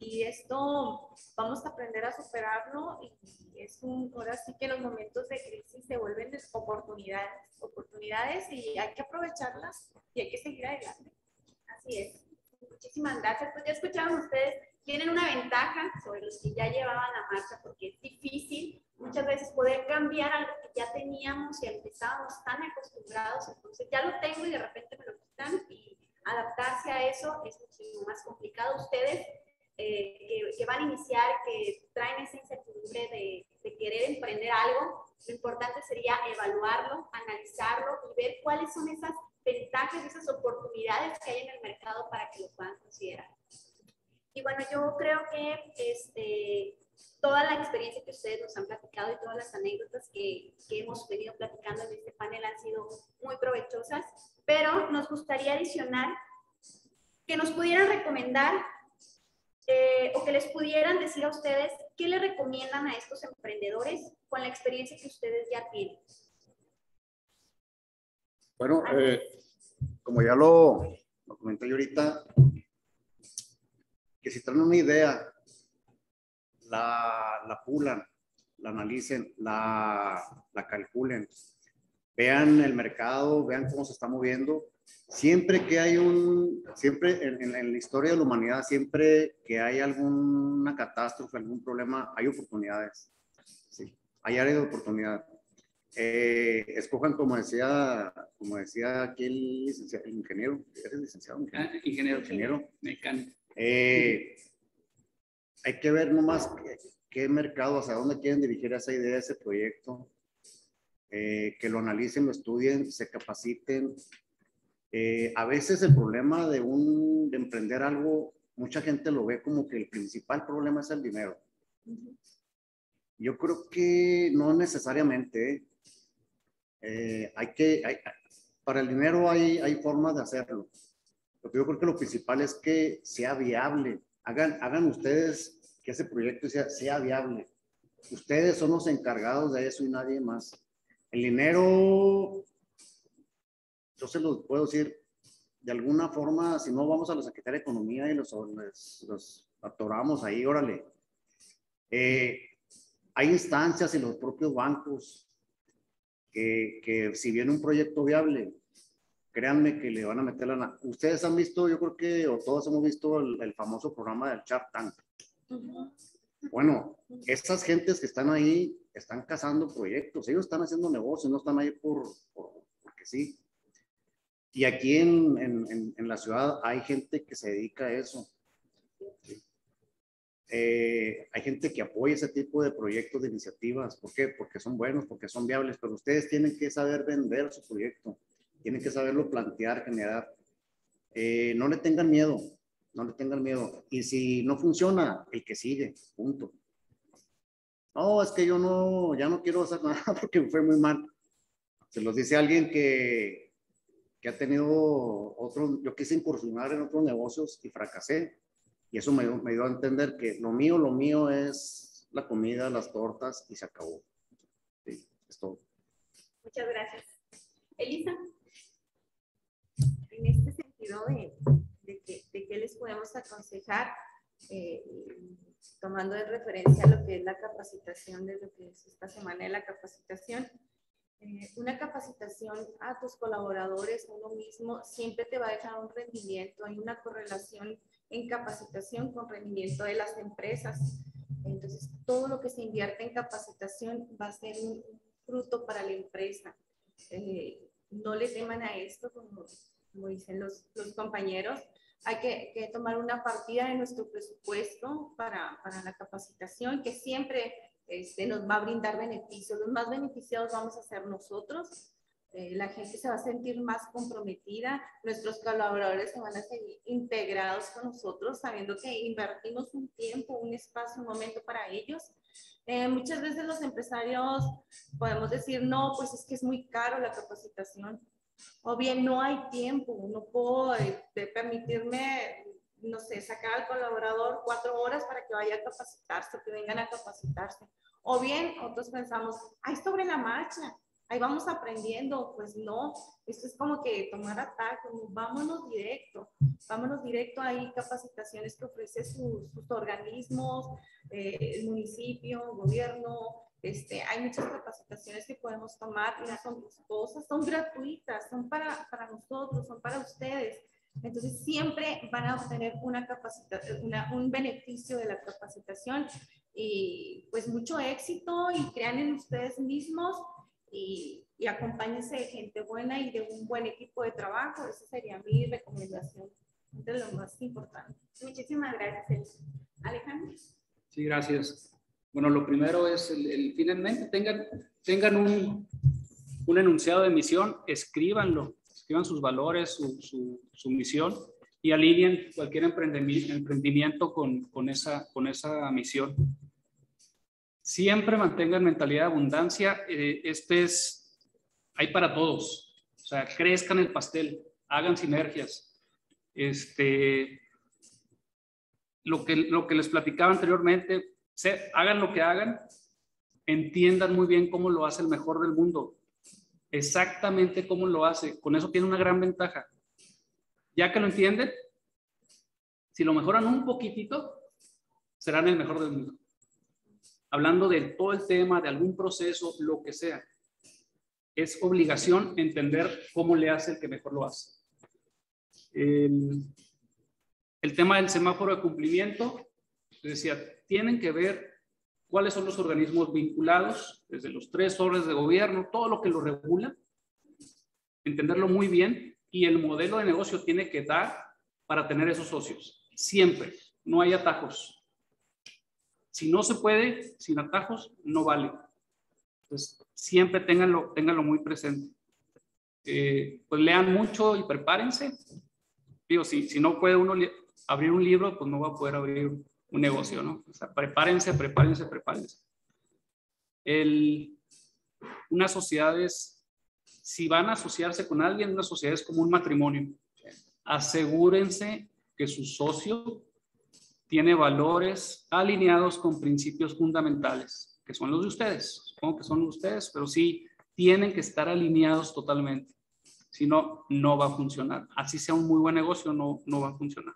[SPEAKER 2] y esto vamos a aprender a superarlo y es un, ahora sí que los momentos de crisis se vuelven oportunidades, oportunidades y hay que aprovecharlas y hay que seguir adelante.
[SPEAKER 1] Así es. Muchísimas gracias. Pues ya escucharon ustedes, tienen una ventaja sobre los que ya llevaban la marcha porque es difícil muchas veces poder cambiar algo que ya teníamos y al que estábamos tan acostumbrados. Entonces ya lo tengo y de repente me lo quitan y adaptarse a eso es muchísimo más complicado. Ustedes eh, que, que van a iniciar, que traen esa incertidumbre de, de querer emprender algo, lo importante sería evaluarlo, analizarlo y ver cuáles son esas ventajas, esas oportunidades que hay en el mercado para que lo puedan considerar. Y bueno, yo creo que este, toda la experiencia que ustedes nos han platicado y todas las anécdotas que, que hemos venido platicando en este panel han sido muy provechosas, pero nos gustaría adicionar que nos pudieran recomendar eh, o que les pudieran decir a ustedes qué le recomiendan a estos emprendedores con la experiencia que ustedes ya tienen.
[SPEAKER 3] Bueno, eh, como ya lo, lo comenté yo ahorita, que si traen una idea, la, la pulan, la analicen, la, la calculen, vean el mercado, vean cómo se está moviendo. Siempre que hay un, siempre en, en, en la historia de la humanidad, siempre que hay alguna catástrofe, algún problema, hay oportunidades. Sí, hay áreas de oportunidad. Eh, escojan, como decía, como decía aquí el, licenciado, el ingeniero, ¿eres licenciado?
[SPEAKER 4] Ah, ingeniero,
[SPEAKER 3] ingeniero
[SPEAKER 4] mecánico.
[SPEAKER 3] Eh, hay que ver nomás qué, qué mercado, hacia dónde quieren dirigir esa idea, ese proyecto, eh, que lo analicen, lo estudien, se capaciten. Eh, a veces el problema de, un, de emprender algo, mucha gente lo ve como que el principal problema es el dinero. Yo creo que no necesariamente, ¿eh? Eh, hay que, hay, para el dinero hay, hay formas de hacerlo. Lo que yo creo que lo principal es que sea viable. Hagan, hagan ustedes que ese proyecto sea, sea viable. Ustedes son los encargados de eso y nadie más. El dinero, yo se los puedo decir, de alguna forma, si no vamos a la Secretaría de Economía y los, los, los atoramos ahí, órale. Eh, hay instancias en los propios bancos que, que si viene un proyecto viable, créanme que le van a meter la... Ustedes han visto, yo creo que, o todos hemos visto el, el famoso programa del Shark Tank. Uh-huh. Bueno, esas gentes que están ahí están cazando proyectos, ellos están haciendo negocios, no están ahí por, por porque sí. Y aquí en, en, en la ciudad hay gente que se dedica a eso. ¿Sí? Eh, hay gente que apoya ese tipo de proyectos, de iniciativas. ¿Por qué? Porque son buenos, porque son viables, pero ustedes tienen que saber vender su proyecto, tienen que saberlo plantear, generar. Eh, no le tengan miedo, no le tengan miedo. Y si no funciona, el que sigue, punto. No, es que yo no, ya no quiero hacer nada porque fue muy mal. Se los dice alguien que, que ha tenido otro, yo quise incursionar en otros negocios y fracasé. Y eso me, me dio a entender que lo mío, lo mío es la comida, las tortas y se acabó. Sí, es todo.
[SPEAKER 1] Muchas gracias. Elisa.
[SPEAKER 2] En este sentido de, de, que, de qué les podemos aconsejar, eh, tomando de referencia lo que es la capacitación, de lo que es esta semana de la capacitación, eh, una capacitación a tus colaboradores, a uno mismo, siempre te va a dejar un rendimiento. Hay una correlación en capacitación con rendimiento de las empresas. Entonces, todo lo que se invierte en capacitación va a ser un fruto para la empresa. Eh, no le teman a esto, como, como dicen los, los compañeros. Hay que, que tomar una partida de nuestro presupuesto para, para la capacitación, que siempre este, nos va a brindar beneficios. Los más beneficiados vamos a ser nosotros. Eh, la gente se va a sentir más comprometida, nuestros colaboradores se van a seguir integrados con nosotros, sabiendo que invertimos un tiempo, un espacio, un momento para ellos. Eh, muchas veces los empresarios podemos decir, no, pues es que es muy caro la capacitación, o bien no hay tiempo, no puedo eh, de permitirme, no sé, sacar al colaborador cuatro horas para que vaya a capacitarse, que vengan a capacitarse. O bien otros pensamos, ay, sobre la marcha. ahí vamos aprendiendo, pues no, esto es como que tomar atajo, vámonos directo, vámonos directo, hay capacitaciones que ofrece sus, sus organismos, eh, el municipio, gobierno, este, hay muchas capacitaciones que podemos tomar, no son costosas, son gratuitas, son para, para nosotros, son para ustedes. Entonces siempre van a obtener una capacitación, una, un beneficio de la capacitación y pues mucho éxito y crean en ustedes mismos y, y acompáñense de gente buena y de un buen equipo de trabajo. Esa sería mi recomendación, de lo más importante.
[SPEAKER 1] Muchísimas gracias, Alejandro.
[SPEAKER 4] Sí, gracias. Bueno, lo primero es el, el finalmente tengan, tengan un, un enunciado de misión, escríbanlo, escriban sus valores, su, su, su misión y alineen cualquier emprendimiento, emprendimiento con, con, esa, con esa misión. Siempre mantengan mentalidad de abundancia. Eh, este es, hay para todos. O sea, crezcan el pastel, hagan sinergias. Este, lo que, lo que les platicaba anteriormente, se, hagan lo que hagan, entiendan muy bien cómo lo hace el mejor del mundo. Exactamente cómo lo hace. Con eso tiene una gran ventaja. Ya que lo entienden, si lo mejoran un poquitito, serán el mejor del mundo. Hablando de todo el tema, de algún proceso, lo que sea. Es obligación entender cómo le hace el que mejor lo hace. El, el tema del semáforo de cumplimiento, les decía, tienen que ver cuáles son los organismos vinculados, desde los tres órdenes de gobierno, todo lo que lo regula, entenderlo muy bien, y el modelo de negocio tiene que dar para tener esos socios. Siempre, no hay atajos. Si no se puede, sin atajos, no vale. Entonces, siempre ténganlo, ténganlo muy presente. Eh, pues lean mucho y prepárense. Digo, si, si no puede uno abrir un libro, pues no va a poder abrir un negocio, ¿no? O sea, prepárense, prepárense, prepárense. El, unas sociedades, si van a asociarse con alguien, una sociedad es como un matrimonio. Asegúrense que su socio tiene valores alineados con principios fundamentales, que son los de ustedes. Supongo que son los de ustedes, pero sí tienen que estar alineados totalmente. Si no, no va a funcionar. Así sea un muy buen negocio, no, no va a funcionar.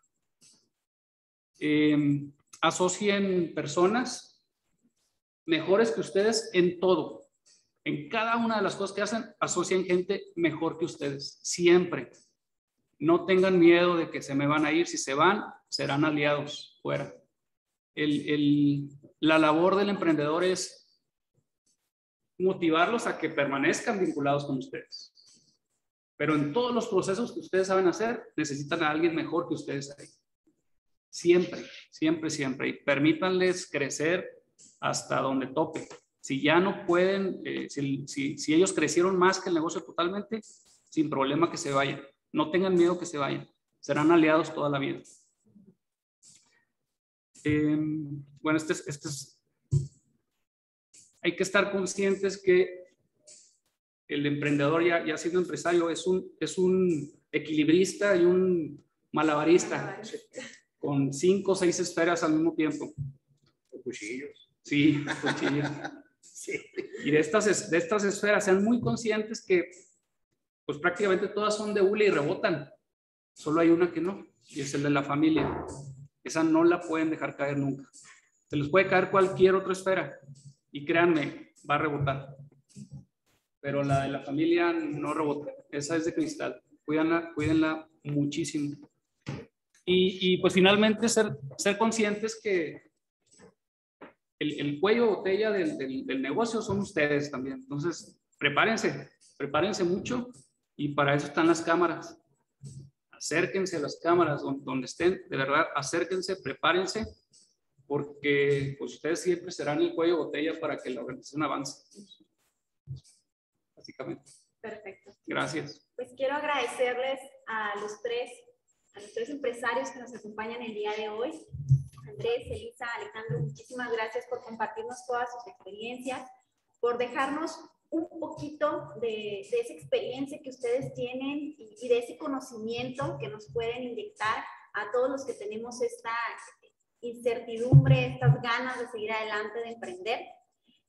[SPEAKER 4] Eh, asocien personas mejores que ustedes en todo. En cada una de las cosas que hacen, asocien gente mejor que ustedes. Siempre. No tengan miedo de que se me van a ir. Si se van, serán aliados fuera. El, el, la labor del emprendedor es motivarlos a que permanezcan vinculados con ustedes. Pero en todos los procesos que ustedes saben hacer, necesitan a alguien mejor que ustedes ahí. Siempre, siempre, siempre. Y permítanles crecer hasta donde tope. Si ya no pueden, eh, si, si, si ellos crecieron más que el negocio totalmente, sin problema que se vayan. No tengan miedo que se vayan. Serán aliados toda la vida. Eh, bueno, este es, este es, hay que estar conscientes que el emprendedor, ya, ya siendo empresario, es un, es un equilibrista y un malabarista con cinco o seis esferas al mismo tiempo.
[SPEAKER 3] Cuchillos.
[SPEAKER 4] Sí, cuchillos.
[SPEAKER 3] Sí.
[SPEAKER 4] Y de estas, de estas esferas, sean muy conscientes que pues prácticamente todas son de hule y rebotan. Solo hay una que no, y es el de la familia. Esa no la pueden dejar caer nunca. Se les puede caer cualquier otra esfera y créanme, va a rebotar. Pero la de la familia no rebota. Esa es de cristal. Cuídenla, cuídenla muchísimo. Y, y pues finalmente ser, ser conscientes que el, el cuello de botella del, del, del negocio son ustedes también. Entonces, prepárense, prepárense mucho y para eso están las cámaras. Acérquense a las cámaras donde, donde estén, de verdad, acérquense, prepárense, porque pues ustedes siempre serán el cuello de botella para que la organización avance. Básicamente.
[SPEAKER 1] Perfecto.
[SPEAKER 4] Gracias.
[SPEAKER 1] Pues quiero agradecerles a los tres, a los tres empresarios que nos acompañan el día de hoy. Andrés, Elisa, Alejandro, muchísimas gracias por compartirnos todas sus experiencias, por dejarnos un poquito de, de esa experiencia que ustedes tienen y, y de ese conocimiento que nos pueden inyectar a todos los que tenemos esta incertidumbre, estas ganas de seguir adelante, de emprender.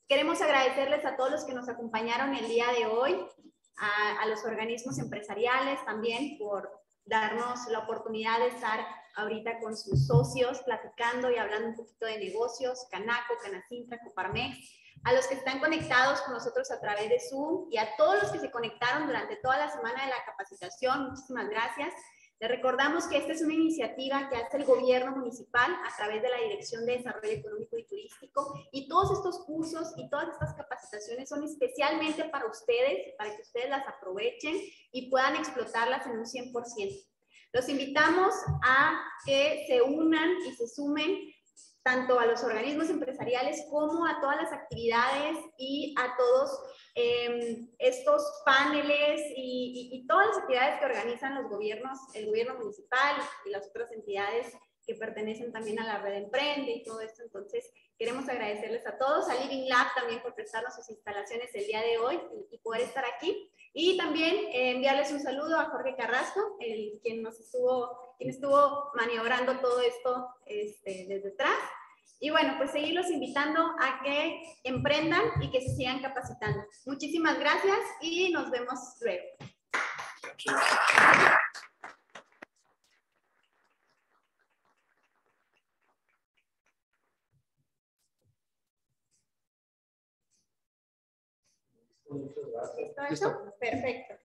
[SPEAKER 1] Queremos agradecerles a todos los que nos acompañaron el día de hoy, a, a los organismos empresariales también por darnos la oportunidad de estar ahorita con sus socios platicando y hablando un poquito de negocios, Canaco, Canacintra, Coparmex, a los que están conectados con nosotros a través de Zoom y a todos los que se conectaron durante toda la semana de la capacitación, muchísimas gracias. Les recordamos que esta es una iniciativa que hace el gobierno municipal a través de la Dirección de Desarrollo Económico y Turístico, y todos estos cursos y todas estas capacitaciones son especialmente para ustedes, para que ustedes las aprovechen y puedan explotarlas en un cien por ciento. Los invitamos a que se unan y se sumen tanto a los organismos empresariales como a todas las actividades y a todos eh, estos paneles y, y, y todas las actividades que organizan los gobiernos, el gobierno municipal y las otras entidades que pertenecen también a la red Emprende y todo esto. Entonces, queremos agradecerles a todos, a Living Lab también por prestarnos sus instalaciones el día de hoy y, y poder estar aquí. Y también eh, enviarles un saludo a Jorge Carrasco, el, quien nos estuvo, quien estuvo maniobrando todo esto este, desde atrás. Y bueno, pues seguirlos invitando a que emprendan y que se sigan capacitando. Muchísimas gracias y nos vemos luego.
[SPEAKER 4] Muchas gracias.
[SPEAKER 1] ¿Listo? Perfecto.